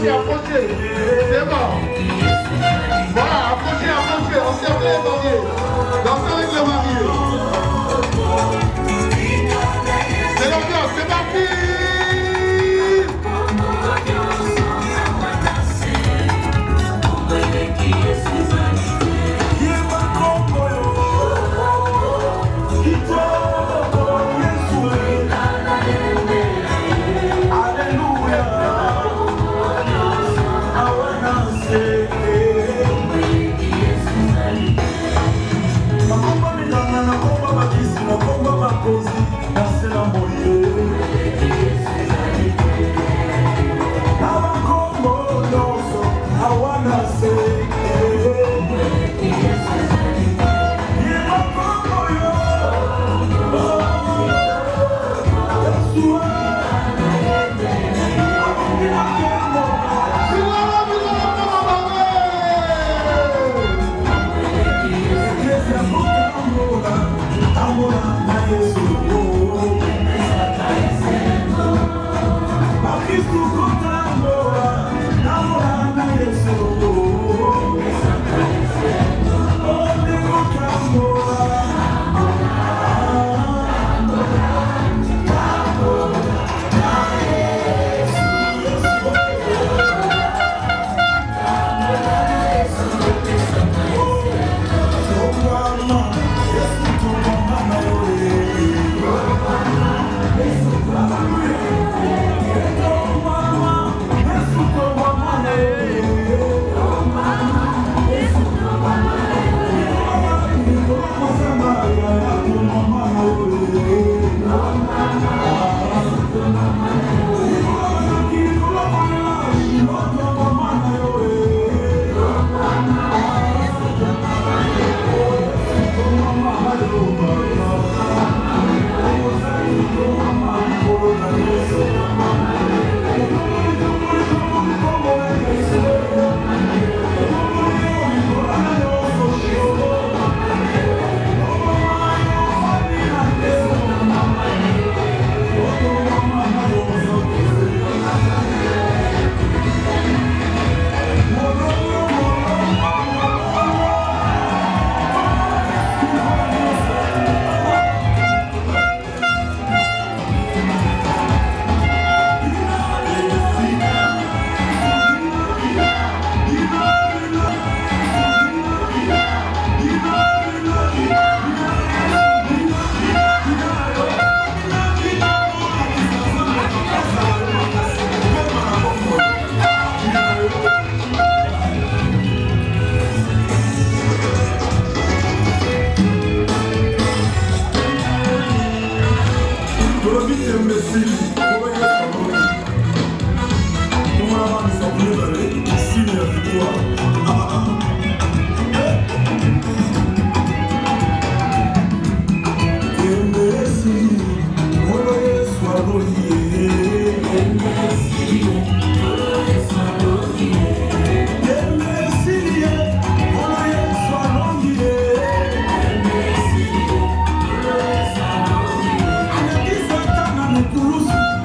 approchez, approchez. C'est bon. Voilà, approchez, approchez. Encerclez les mariés. Dansez avec les mariés. C'est l'ambiance, c'est parti.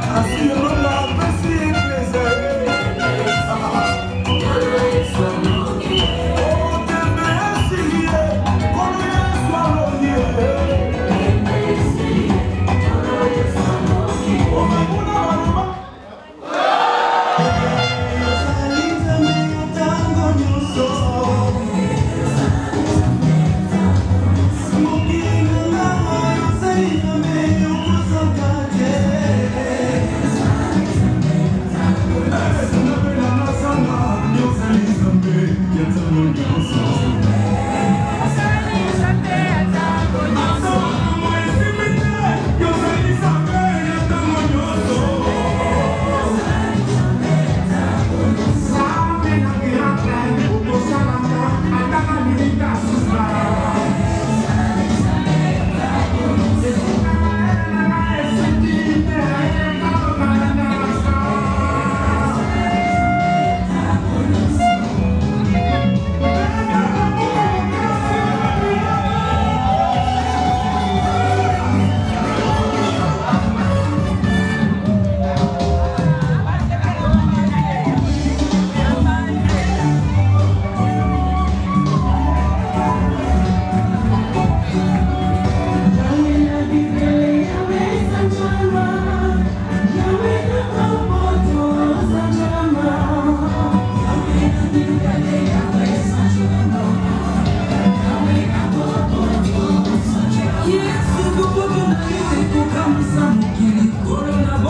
Así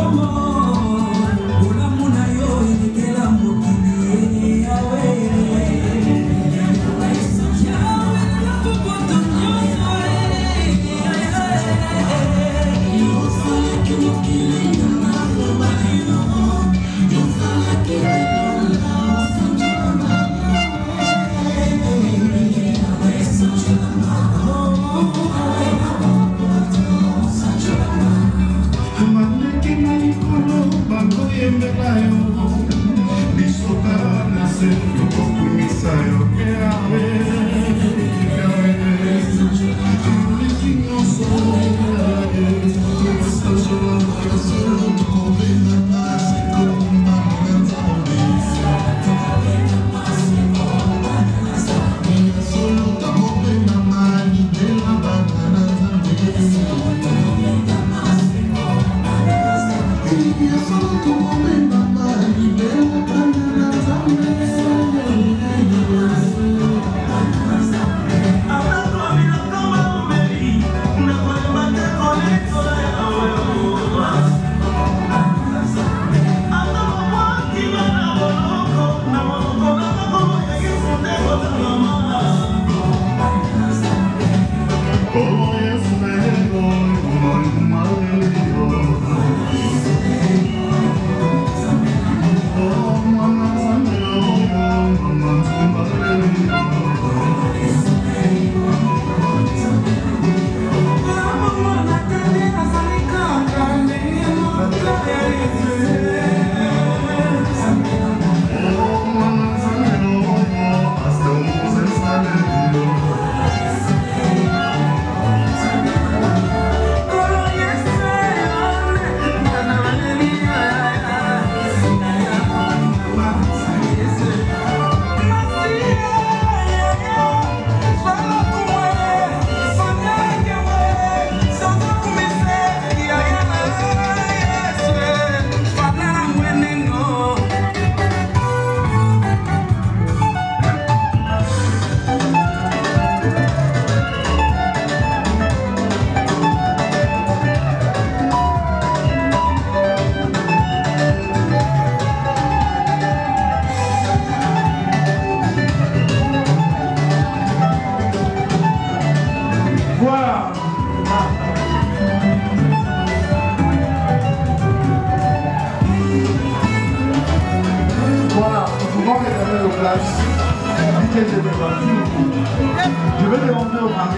Je vais demander au marié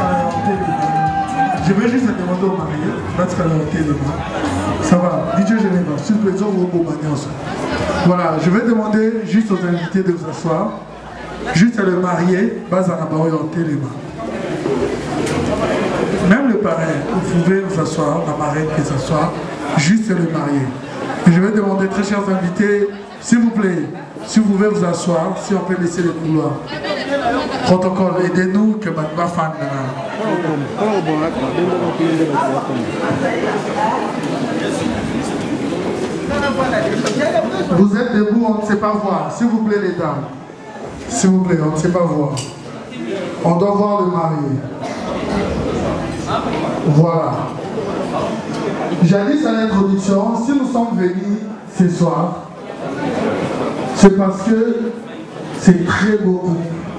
Je vais juste demander au marié ça va, D J Geneva, s'il vous plaît, voilà, je vais demander juste aux invités de vous asseoir. Juste le marié, base à la parole en téléma. Même le parrain, vous pouvez vous asseoir, la marraine qui s'assoit, juste le marié. Et je vais demander, très chers invités, s'il vous plaît, si vous pouvez vous asseoir, si on peut laisser le couloir. Protocole, aidez-nous que Madba Fan. Vous êtes debout, on ne sait pas voir. S'il vous plaît, les dames. S'il vous plaît, on ne sait pas voir. On doit voir le marié. Voilà. Jadis à l'introduction, si nous sommes venus ce soir, c'est parce que c'est très beau.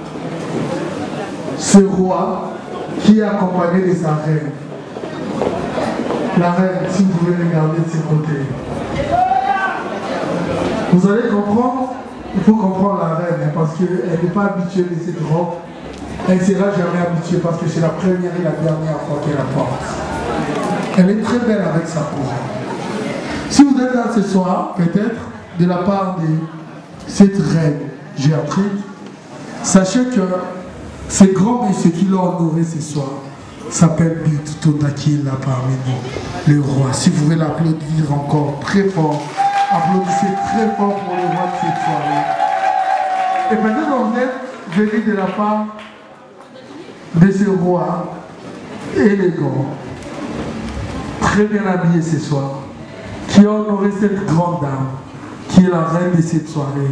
Ce roi qui est accompagné de sa reine. La reine, si vous pouvez regarder de ses côtés. Vous allez comprendre, il faut comprendre la reine, parce qu'elle n'est pas habituée de cette robe. Elle ne sera jamais habituée parce que c'est la première et la dernière fois qu'elle la porte. Elle est très belle avec sa couronne. Si vous êtes là ce soir, peut-être, de la part de cette reine Géatride, sachez que ce grand monsieur qui l'a honoré ce soir s'appelle Bitutonda qui est là parmi nous, le roi. Si vous voulez l'applaudir encore très fort, applaudissez très fort pour le roi de cette soirée. Et peut-être vous êtes venu de la part de ce roi élégant, très bien habillé ce soir, qui a honoré cette grande dame, qui est la reine de cette soirée,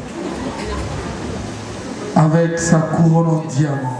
avec sa couronne en diamant,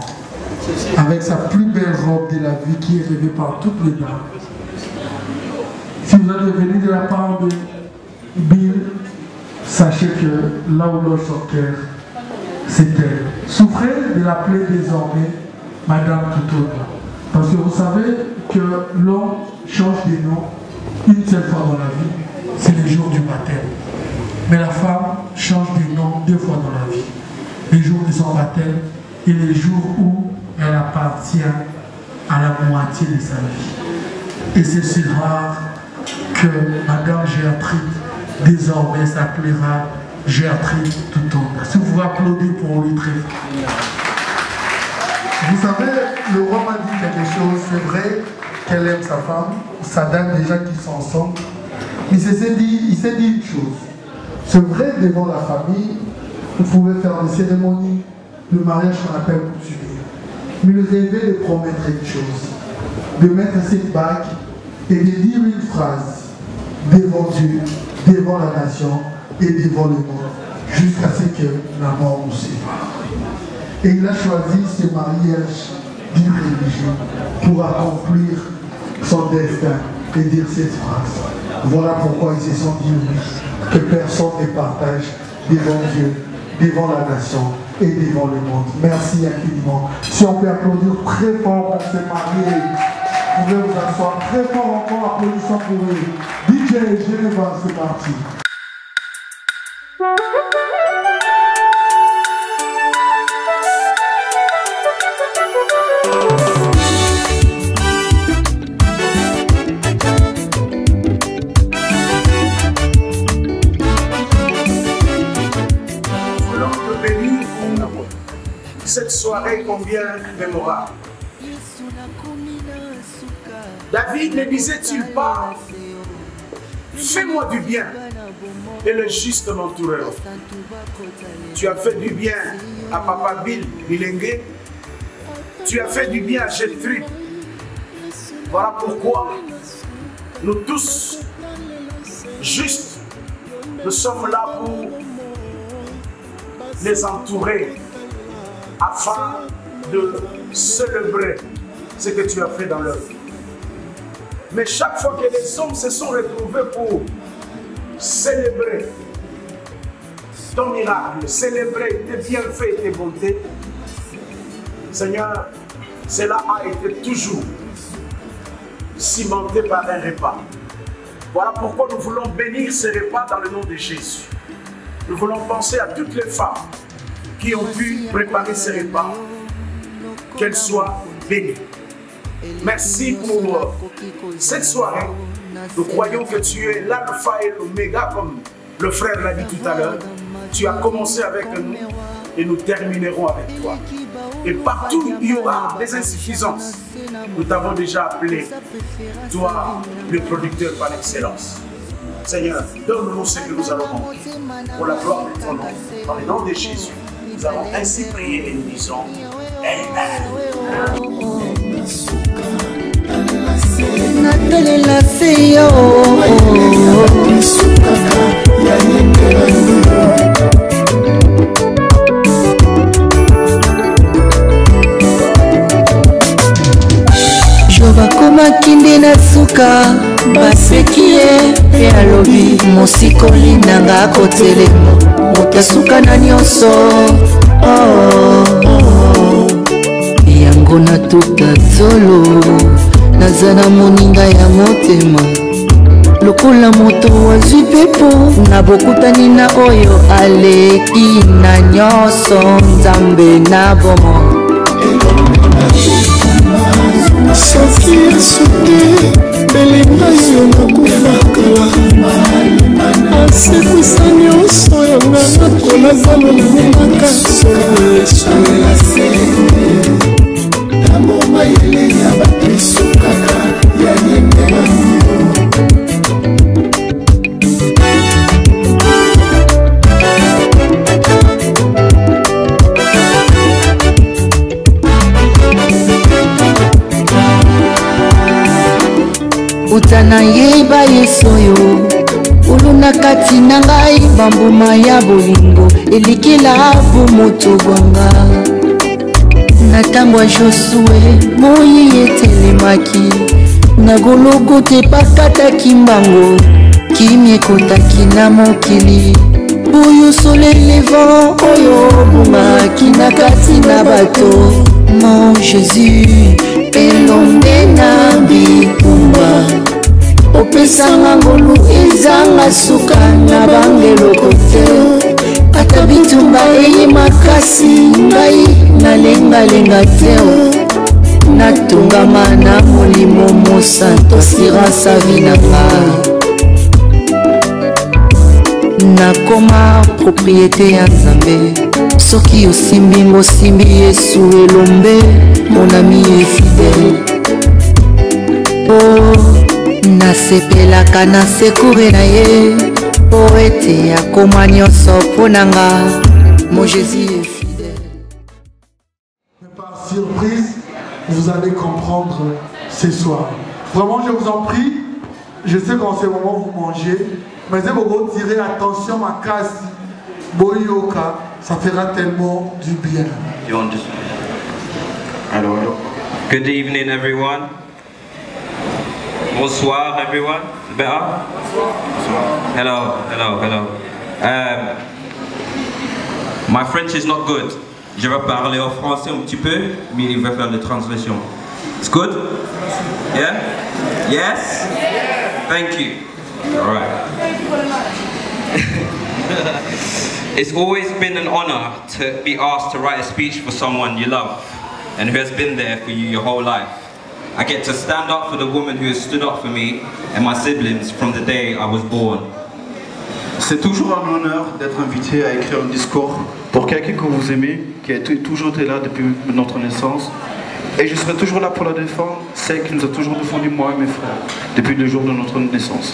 avec sa plus belle robe de la vie qui est rêvée par toutes les dames. Si vous vous êtes venu de la part de Bill, sachez que là où l'on sortait, c'est elle. Souffrez de l'appeler désormais Madame Toutono. Parce que vous savez que l'homme change de nom une seule fois dans la vie, c'est le jour du baptême. Mais la femme change de nom deux fois dans la vie. Le jour de son baptême et le jour où elle appartient à la moitié de sa vie. Et c'est si rare que Madame Gertrude désormais s'appellera Gertrude Toutono. Si vous vous applaudissez pour lui très fort. Vous savez, le roi m'a dit quelque chose, c'est vrai qu'elle aime sa femme, ça date déjà qu'ils sont ensemble, mais il s'est dit, il s'est dit une chose, c'est vrai devant la famille, vous pouvez faire des cérémonies, le mariage qu'on appelle coutumier, mais il rêvait de promettre une chose, de mettre cette bague et de dire une phrase devant Dieu, devant la nation et devant le monde, jusqu'à ce que la mort nous sépare. Et il a choisi ce mariage d'une religion pour accomplir son destin et dire cette phrase. Voilà pourquoi ils se sont dit oui, que personne ne partage devant Dieu, devant la nation et devant le monde. Merci infiniment. Si on peut applaudir très fort pour ces mariés, vous pouvez vous asseoir très fort encore, applaudissons pour eux. D J Geneva, c'est parti. Cette soirée combien mémorable. David ne disait-il pas, fais-moi du bien et le juste m'entourera. Tu as fait du bien à Papa Bill Bilengue, tu as fait du bien à Gertrude. Voilà pourquoi nous tous, juste, nous sommes là pour les entourer afin de célébrer ce que tu as fait dans leur vie. Mais chaque fois que les hommes se sont retrouvés pour célébrer ton miracle, célébrer tes bienfaits et tes bontés, Seigneur, cela a été toujours cimenté par un repas. Voilà pourquoi nous voulons bénir ces repas dans le nom de Jésus. Nous voulons penser à toutes les femmes qui ont pu préparer ces repas, qu'elles soient bénies. Merci pour cette soirée. Nous croyons que tu es l'alpha et l'oméga, comme le frère l'a dit tout à l'heure. Tu as commencé avec nous et nous terminerons avec toi. Et partout où il y aura des insuffisances, nous t'avons déjà appelé, toi, le producteur par excellence. Seigneur, donne-nous ce que nous allons manger. Pour la gloire de ton nom, dans le nom de Jésus. Nous avons ainsi prié et nous disons Amen. Jovakoma kinde na suka basekie pe alobi mosikoli nanga akotelema motasuka na nyonso oh, oh. Yango natuka zolo naza na moninga ya motema lokola moto wazwi pepo na bokutani na oyo aleki na nyonso nzambe na bomo soki esuki belinga yo nakufakala asekwisa nyonso yanga nako nazalo namonaka ntango mayele ya bato esukaka ya yengela utana yeba yesoyo uluna kati na ngai bambuma ya bolingo elikela bumoto bwanga na ntango ya Josue moyi etelemaki nagoloko te pakataki mbango kimi ekotaki na mokili oyo soleil levant oyo bungaki na kati na bato mon Jésus elonde na bitumba opesanga ngolu ezanga suka na bangeloko te ata bitumba eyi makasi ngai nalengalenga te natungama na molimo mosanto sirasa vi na ngai nakoma propriété ya nzambe soki osimbi ngosimbi yesu elombe mon ami est fidèle oh, nasepelaka na sekure na ye po ete akoma nyonso mpo na nga mon Jésus est fidèle. Mais par surprise vous allez comprendre ce soir. Vraiment je vous en prie, je sais qu'en ce moment vous mangez, mais vous retirez attention à casse boyoka, ça fera tellement du bien. You want to... Hello, hello. Good evening, everyone. Bonsoir, everyone. Better? Hello, hello, hello. Um, my French is not good. Je vais parler en français un petit peu, mais il va faire la translation. It's good? Yeah? Yes? Thank you. All right. It's always been an honor to be asked to write a speech for someone you love and who has been there for you your whole life. I get to stand up for the woman who has stood up for me and my siblings from the day I was born. C'est toujours un honneur d'être invité à écrire un discours pour quelqu'un que vous aimez, qui a toujours été là depuis notre naissance. Et je serai toujours là pour la défendre, celle qui nous a toujours défendu, moi et mes frères, depuis le jour de notre naissance.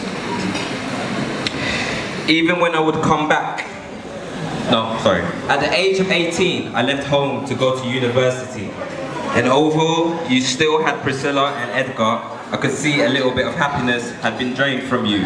Even when I would come back, no, sorry. At the age of eighteen, I left home to go to university. And although you still had Priscilla and Edgar, I could see a little bit of happiness had been drained from you.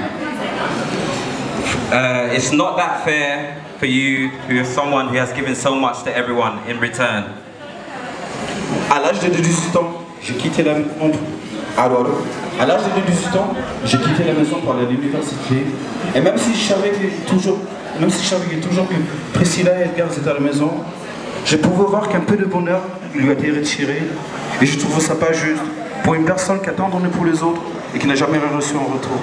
Uh, it's not that fair for you, who is someone who has given so much to everyone in return. À l'âge de dix-huit ans, j'ai quitté la maison. Alors, à l'âge de dix-huit ans, j'ai quitté la maison pour aller à l'université. Et même si je savais que toujours, même si je savais toujours que Priscilla et Edgar étaient à la maison, je pouvais voir qu'un peu de bonheur lui a été retiré. Et je trouvais ça pas juste pour une personne qui a tant donné pour les autres et qui n'a jamais rien reçu en retour.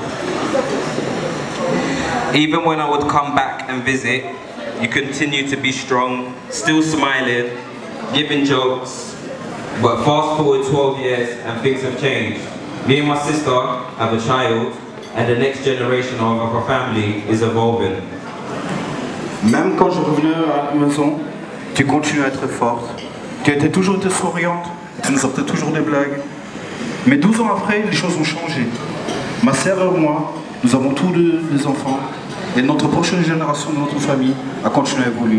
Even when I would come back and visit, you continue to be strong, still smiling, giving jokes. But fast forward twelve years and things have changed. Me and my sister have a child and the next generation of our family is evolving. Même quand je revenais à la maison, tu continues à être forte. Tu étais toujours été souriante, tu nous sortais toujours des blagues. Mais douze ans après, les choses ont changé. Ma sœur et moi, nous avons tous deux des enfants. Et notre prochaine génération de notre famille a continué à évoluer.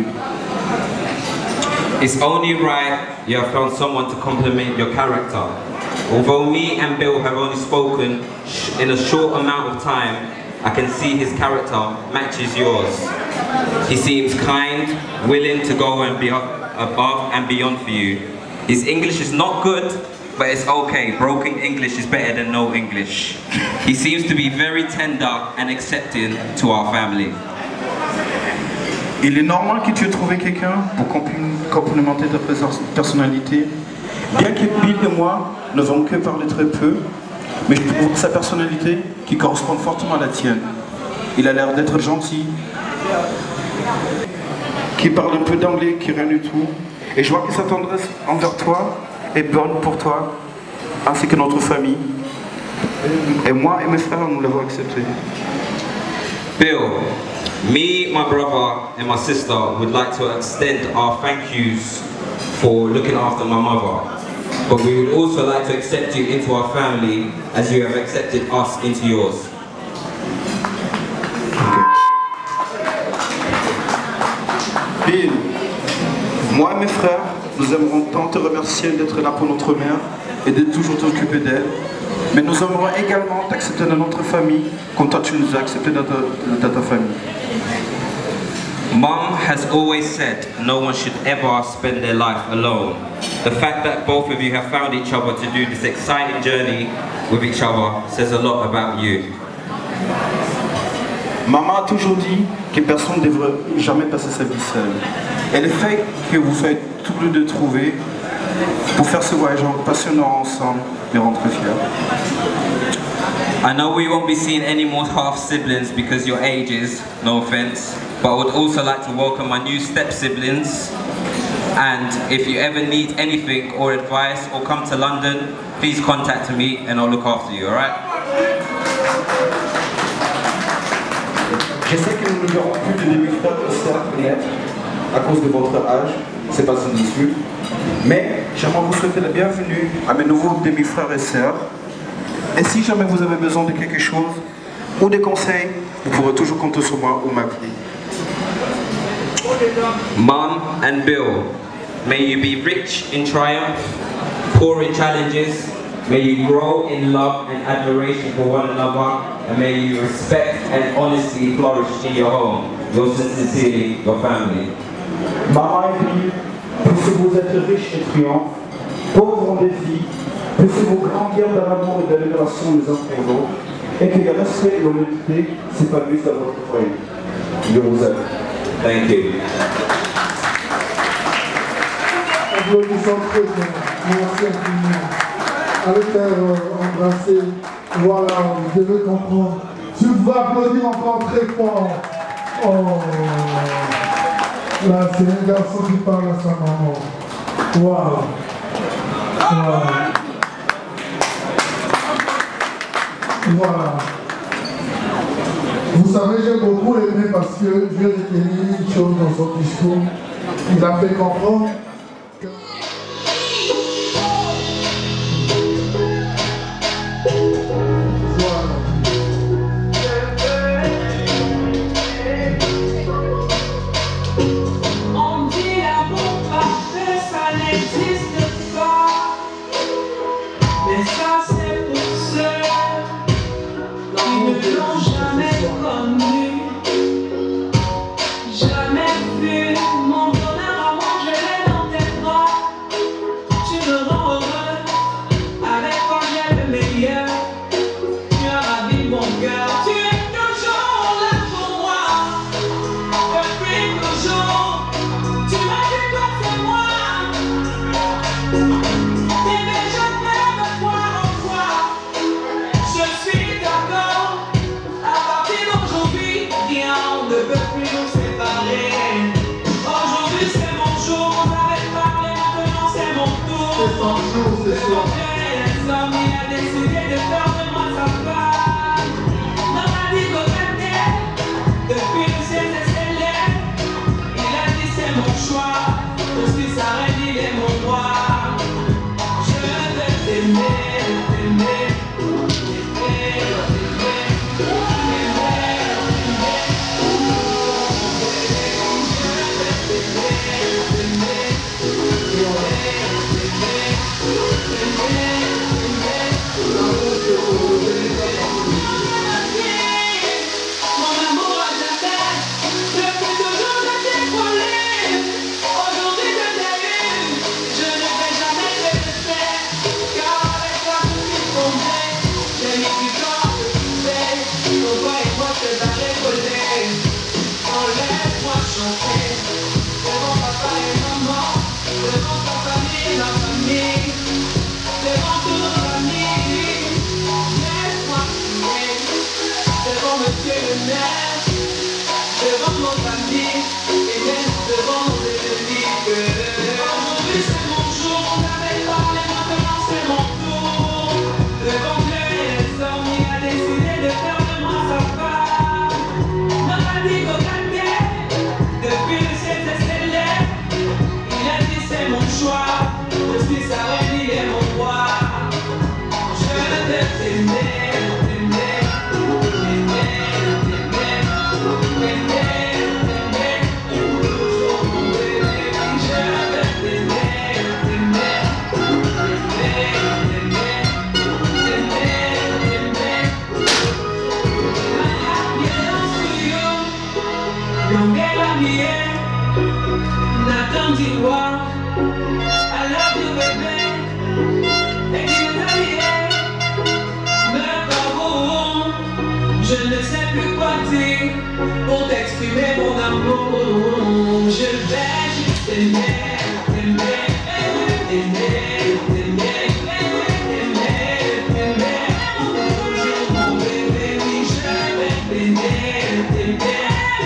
It's only right you have found someone to complement your character. Although me and Bill have only spoken sh in a short amount of time, I can see his character matches yours. He seems kind, willing to go and be above and beyond for you. His English is not good, but it's okay. Broken English is better than no English. He seems to be very tender and accepting to our family. Il est normal que tu aies trouvé quelqu'un pour complémenter ta personnalité. Bien que Bill et moi ne vont que parler très peu, mais je trouve sa personnalité qui correspond fortement à la tienne. Il a l'air d'être gentil, qui parle un peu d'anglais, qui rien du tout. Et je vois que sa tendresse envers toi est bonne pour toi, ainsi que notre famille. Et moi et mes frères, nous l'avons accepté. Bill, me, my brother and my sister would like to extend our thank yous for looking after my mother. But we would also like to accept you into our family as you have accepted us into yours. Bill, moi et mes frères, nous aimerons tant te remercier d'être là pour notre mère et de toujours t'occuper d'elle. Mais nous aimerons également t'accepter dans notre famille, comme toi tu nous as accepté dans ta, dans ta famille. Mom has always said no one should ever spend their life alone. The fact that both of you have found each other to do this exciting journey with each other says a lot about you. Maman a toujours dit que personne ne devrait jamais passer sa vie seule. Et le fait que vous faites tous les deux trouver pour faire ce voyage passionnant ensemble me rend très fier. I know we won't be seeing any more half-siblings because your ages, no offense, but I would also like to welcome my new step-siblings. And if you ever need anything or advice or come to London, please contact me and I'll look after you, alright? Je sais que nous ne verrons plus de demi-frères et sœurs naître à cause de votre âge, c'est pas une dispute. Mais j'aimerais vous souhaiter la bienvenue à mes nouveaux demi-frères et sœurs. Et si jamais vous avez besoin de quelque chose ou des conseils, vous pourrez toujours compter sur moi ou m'appeler. Mom and Bill, may you be rich in triumph, poor in challenges, may you grow in love and admiration for one another, and may you respect and honesty flourish in your home. Yours sincerely, your family. Maman et Bill, puissiez-vous être riches et triomphes, pauvres en défis, puissiez-vous grandir dans l'amour et dans l'admiration les uns pour l'autre, et que le respect et l'honnêteté s'épanouissent dans votre foyer. Je vous aime. Thank you. Applaudissons très bien. Merci infiniment. Allez faire euh, embrasser. Voilà, vous devez comprendre. Tu vas applaudir encore très fort. Oh. Là, c'est un garçon qui parle à sa maman. Waouh. Wow. Voilà. Vous savez, j'ai beaucoup aimé parce que j'ai retenu une chose dans son discours. Il a fait comprendre que... On dit l'amour parfait, ça n'existe pas. Mais ça, c'est pour ceux qui ne l'ont jamais connu. Jamais vu mon bonheur à moi, je l'ai dans tes bras. Tu me rends heureux, avec toi j'ai le meilleur. Tu as ravi mon cœur, tu es toujours là pour moi. Depuis toujours, tu m'as dit toi c'est moi. Bébé, je t'aime fois en fois. Je suis d'accord, à partir d'aujourd'hui, rien ne peut plus nous séparer. Aujourd'hui c'est mon jour, on avait parlé, maintenant c'est mon tour. C'est son jour, c'est son. Les hommes, il a décidé de faire de moi sa femme. Dans ma vie regardez, depuis le ciel s'élève. Il a dit c'est mon choix, je suis sa reine, il est mon roi. Je veux t'aimer, t'aimer, t'aimer, mon amour à jamais, je peux toujours te décoller. Aujourd'hui je t'ai eu, je ne vais jamais te laisser. Car avec toi je suis tombée, j'ai mis du temps à te trouver. Ton voix et moi te va récoller. Oh laisse-moi chanter, devant papa et maman, devant ta famille et la famille, devant tous nos amis. Laisse-moi chanter, devant monsieur le maire, devant nos amis et même devant nos ennemis. Aujourd'hui c'est mon jour, on avait parlé, maintenant c'est mon tour. Devant Dieu et les hommes, il a décidé de faire de moi sa femme. Dans ma vie regardez, depuis le ciel s'élève. Il a dit c'est mon choix, je suis sa reine, il est mon roi. Je veux t'aimer, t'aimer, t'aimer, t'aimer, t'aimer, t'aimer, toujours mon bébé. Je veux t'aimer, t'aimer, t'aimer, t'aimer, t'aimer, My heart belongs to you. Yongela mie, Nathan Diwa. I love you, Je ne sais plus quoi dire pour t'exprimer mon amour. Je vais juste t'aimer, t'aimer, t'aimer, t'aimer, t'aimer, t'aimer. Toujours mon bébé, oui, je vais t'aimer, t'aimer.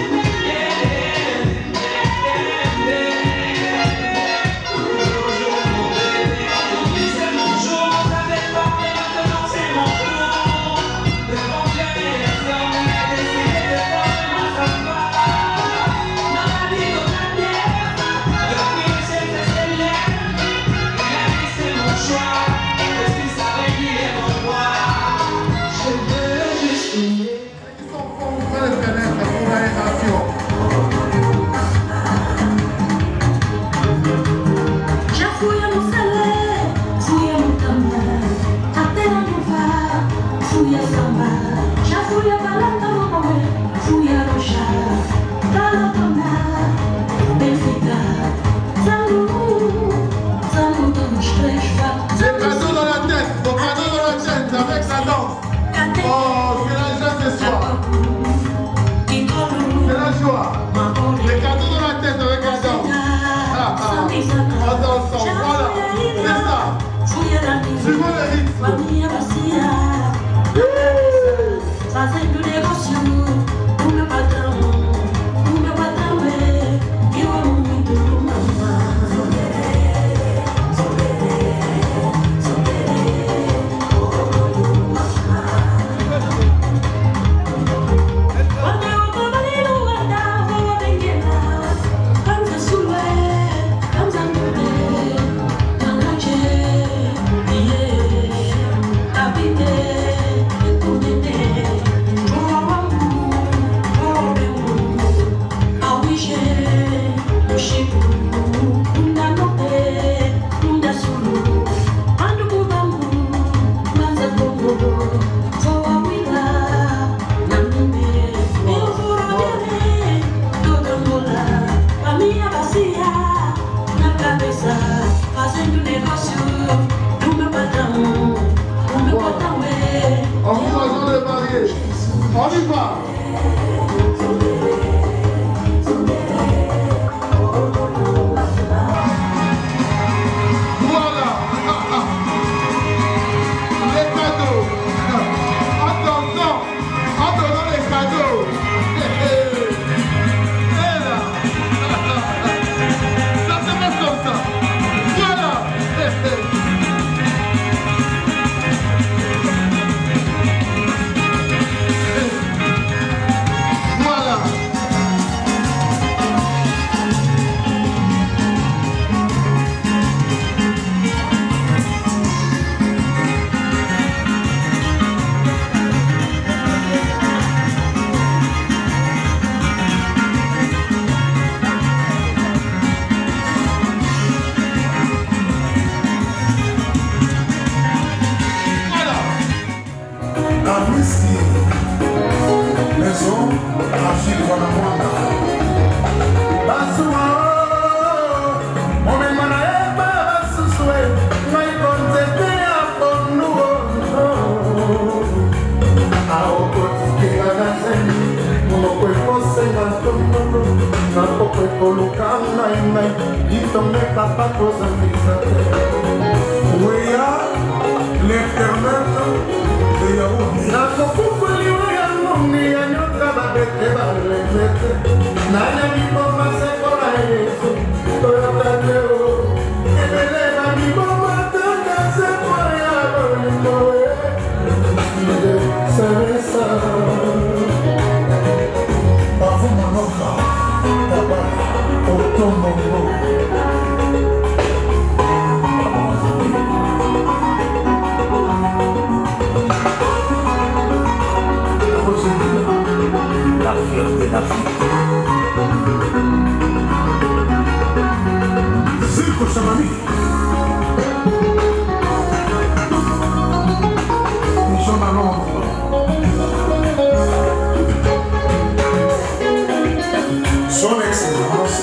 Son Excellence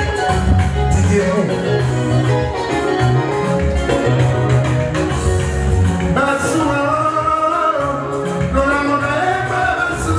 Didier Roux.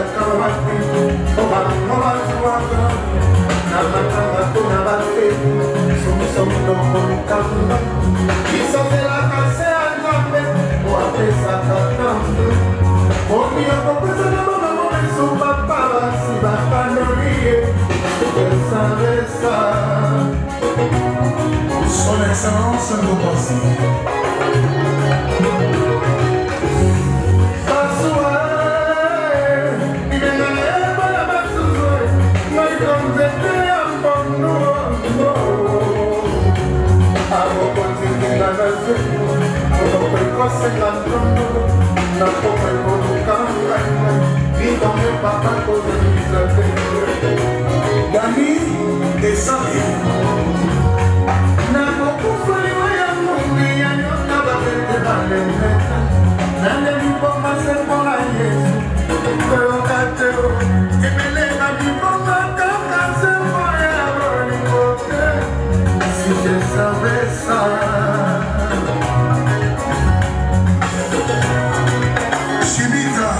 Son excellence nous remercie. Dani descendez. Si je savais ça, Chimita.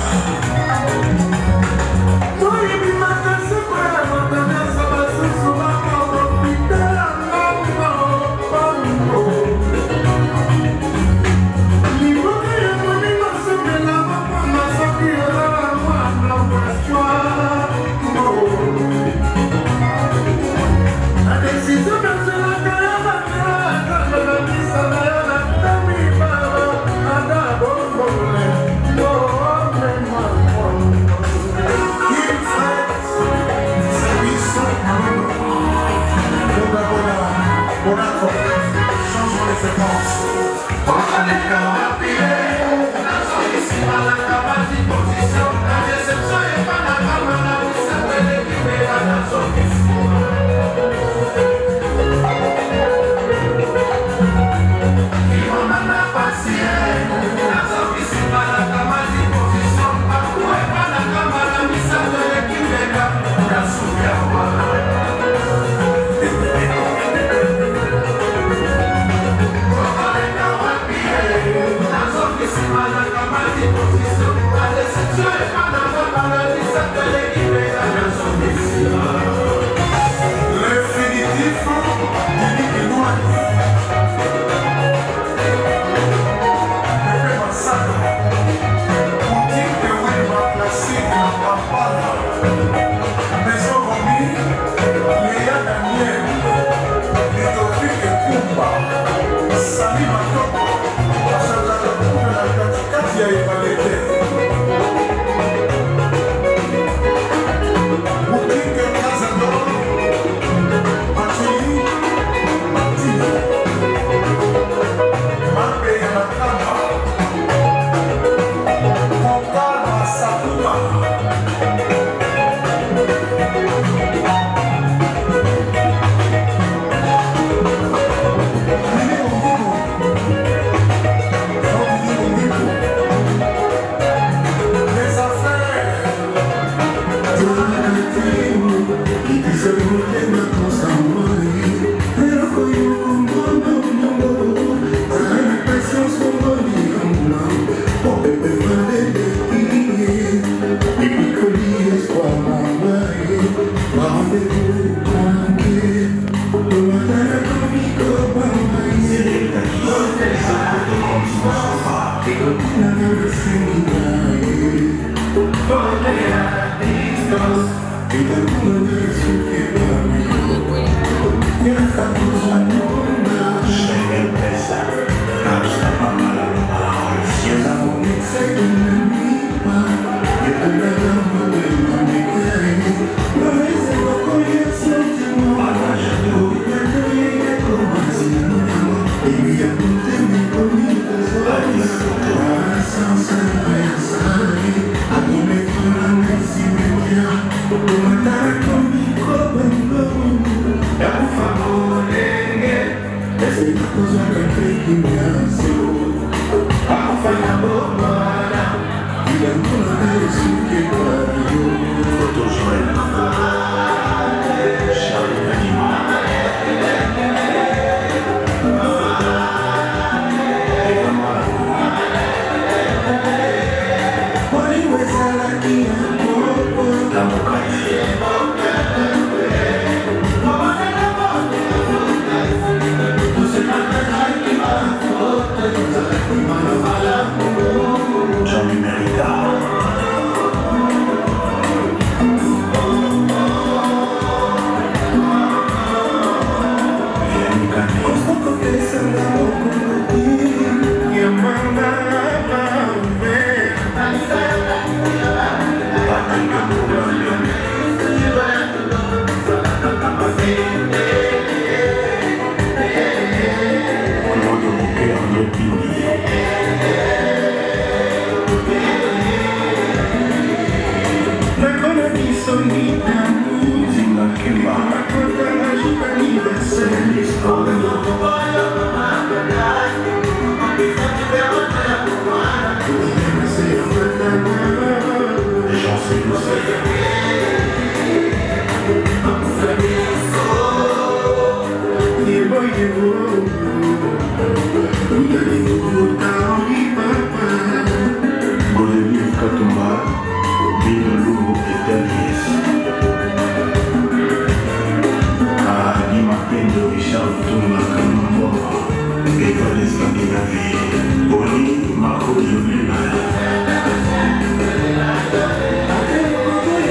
Oli, Marco,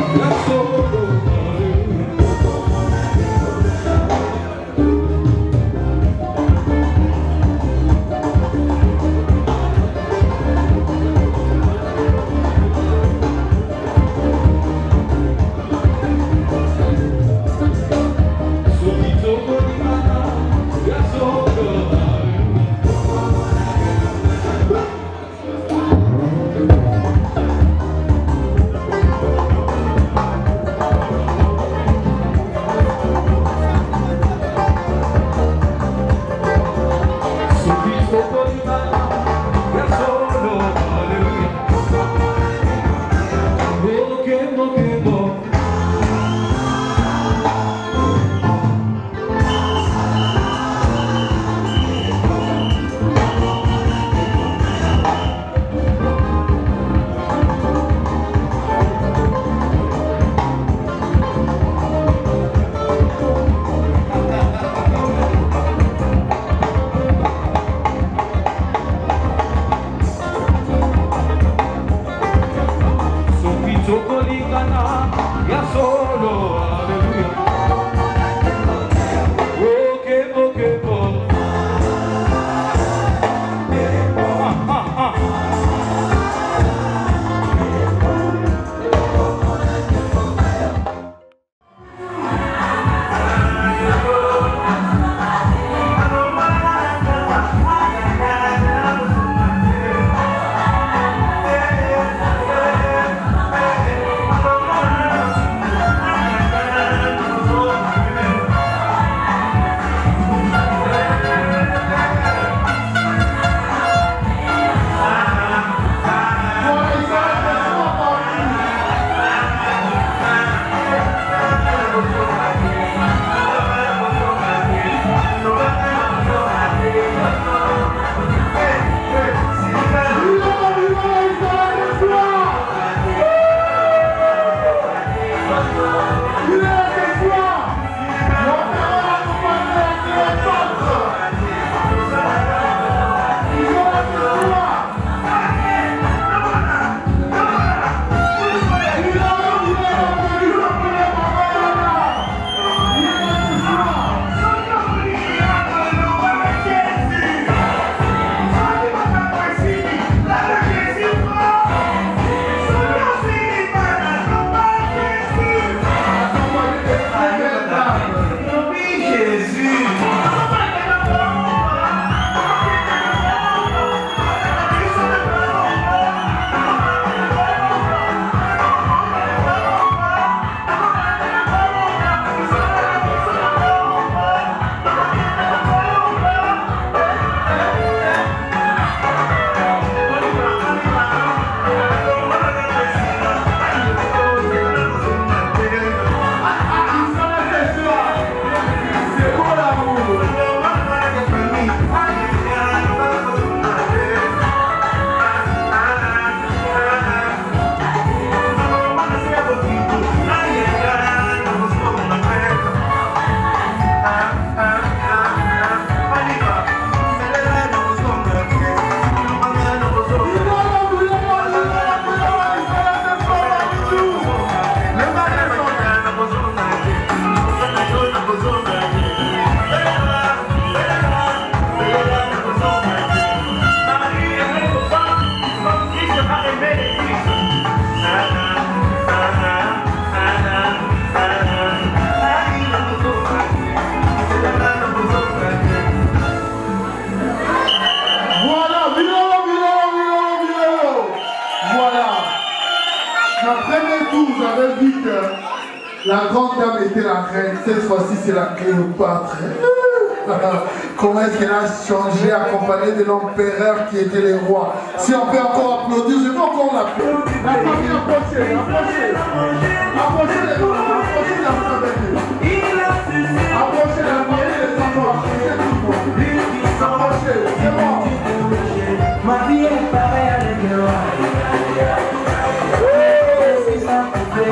La grande dame était la reine, cette fois-ci c'est la Cléopâtre. Comment est-ce qu'elle a changé, accompagnée de l'empereur qui était le roi. Si on peut encore applaudir, je veux encore l'applaudir. La famille approchez, approchez. Approchez les gens, approchez la famille. Approchez la famille, les enfants, approchez tout le monde. Approchez, c'est bon. Ma vie est pareille avec le roi. C'est ça pour faire.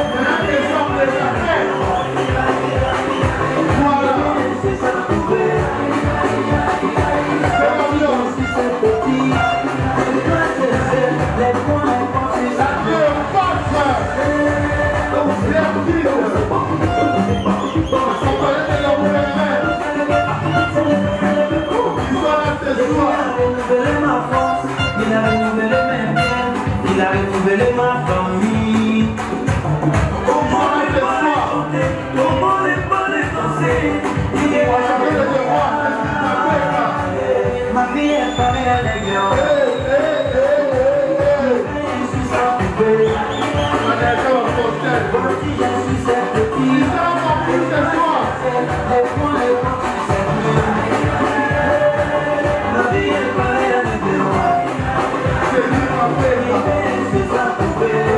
Voilà. appelez ma famille. Comment les chanter, comment les bonnes danser. Ma vie est pareille à l'aigre. Je suis sa poupée. Voici, je suis cette petite. Les points, les points, ma vie est pareille à l'aigre. Je suis sa poupée.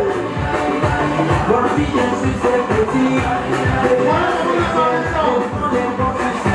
Voici, je suis cette petite. Les points, les points, les points,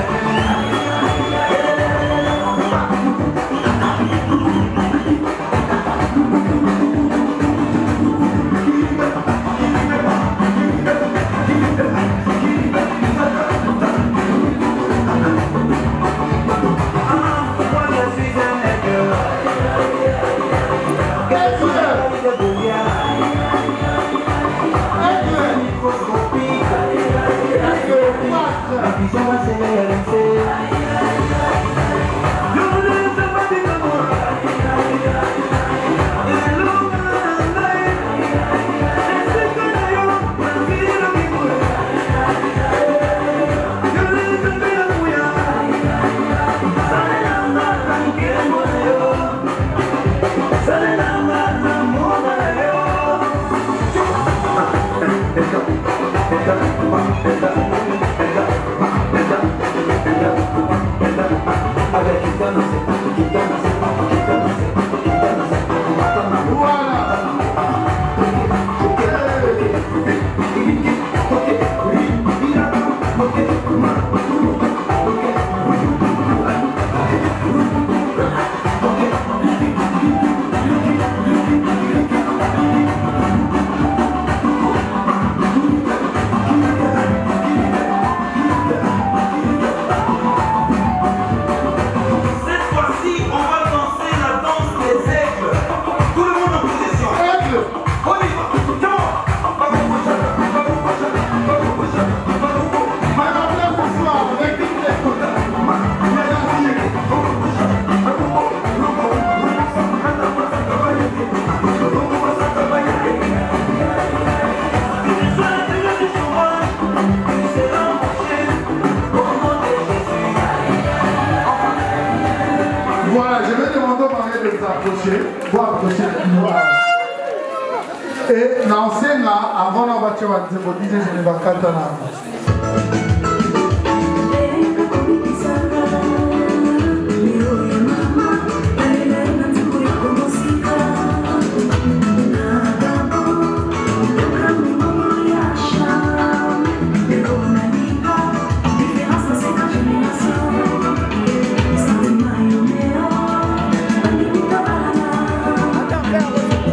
Et dans ce cas, avant la voiture, je vais dire que je ne vais pas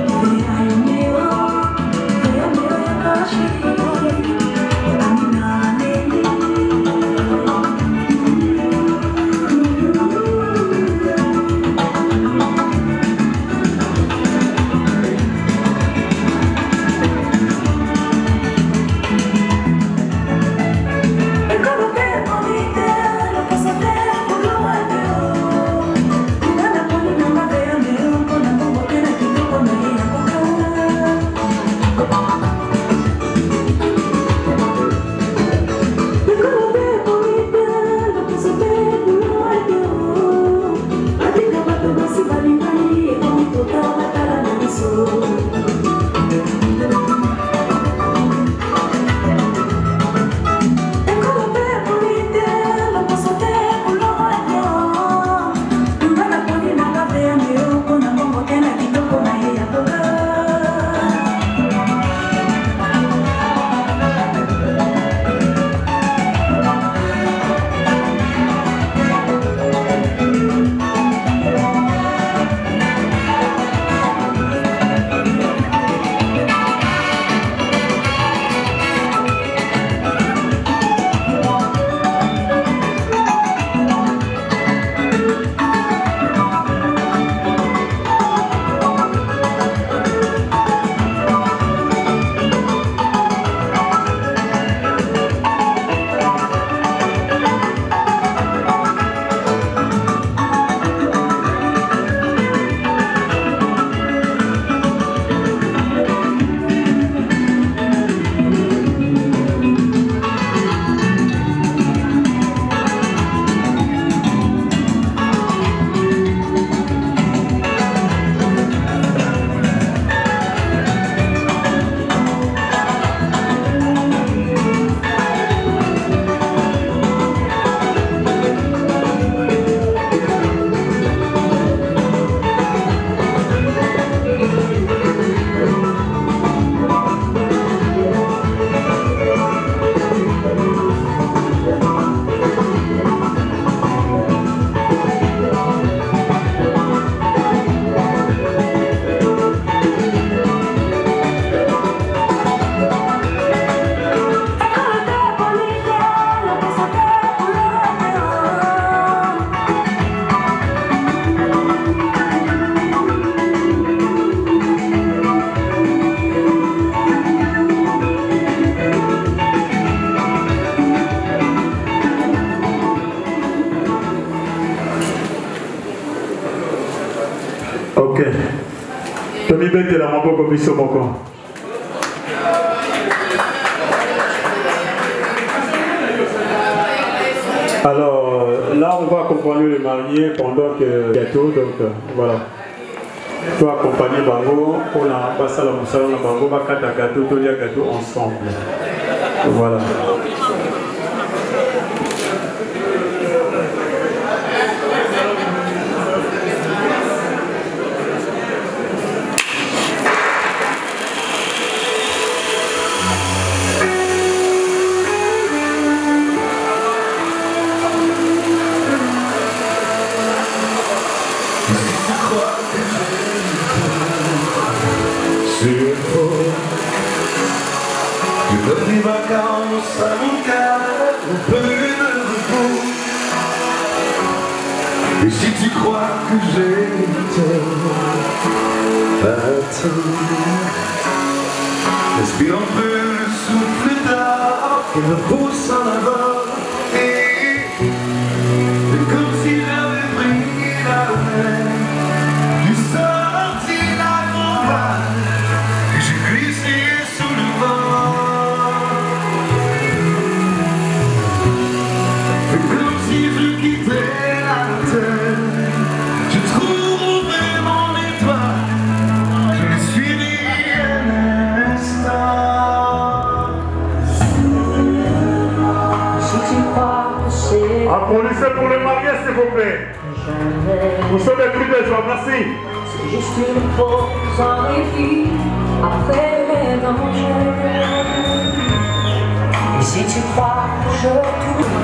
I'm not bête la maboko biso moko. Alors là on va accompagner les mariés pendant que gâteau, donc euh, voilà. Tu vas accompagner Bango pour la passer à la moussala na Bango va kata gâteau, tout les gâteau ensemble. Voilà. C'est faux. Tu donnes des vacances à mon cœur, un peu de repos. Et si tu crois que j'ai tort, attends. Respire un peu le souffle d'or qui me pousse en avant. Et, et comme si j'avais pris la main du sorti la campagne. Applaudissez pour le mariage, s'il vous plaît. Vous sommes les plus de joie, merci. C'est juste une pause en répit après les dangers. Et si tu crois que je tourne,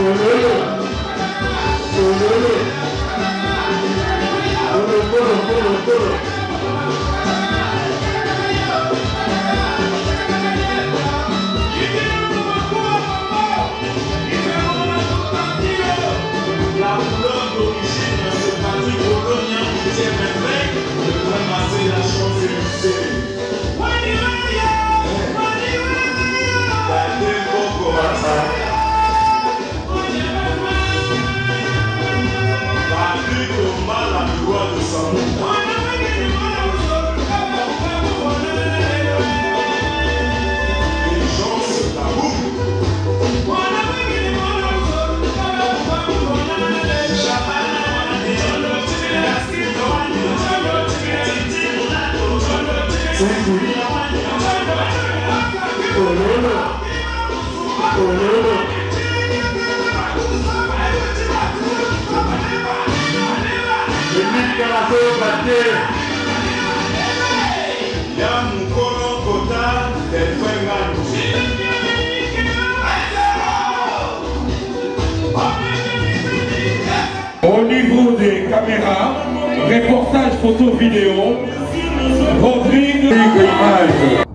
Au niveau des caméras, reportage photo vidéo, Rodrigue Image.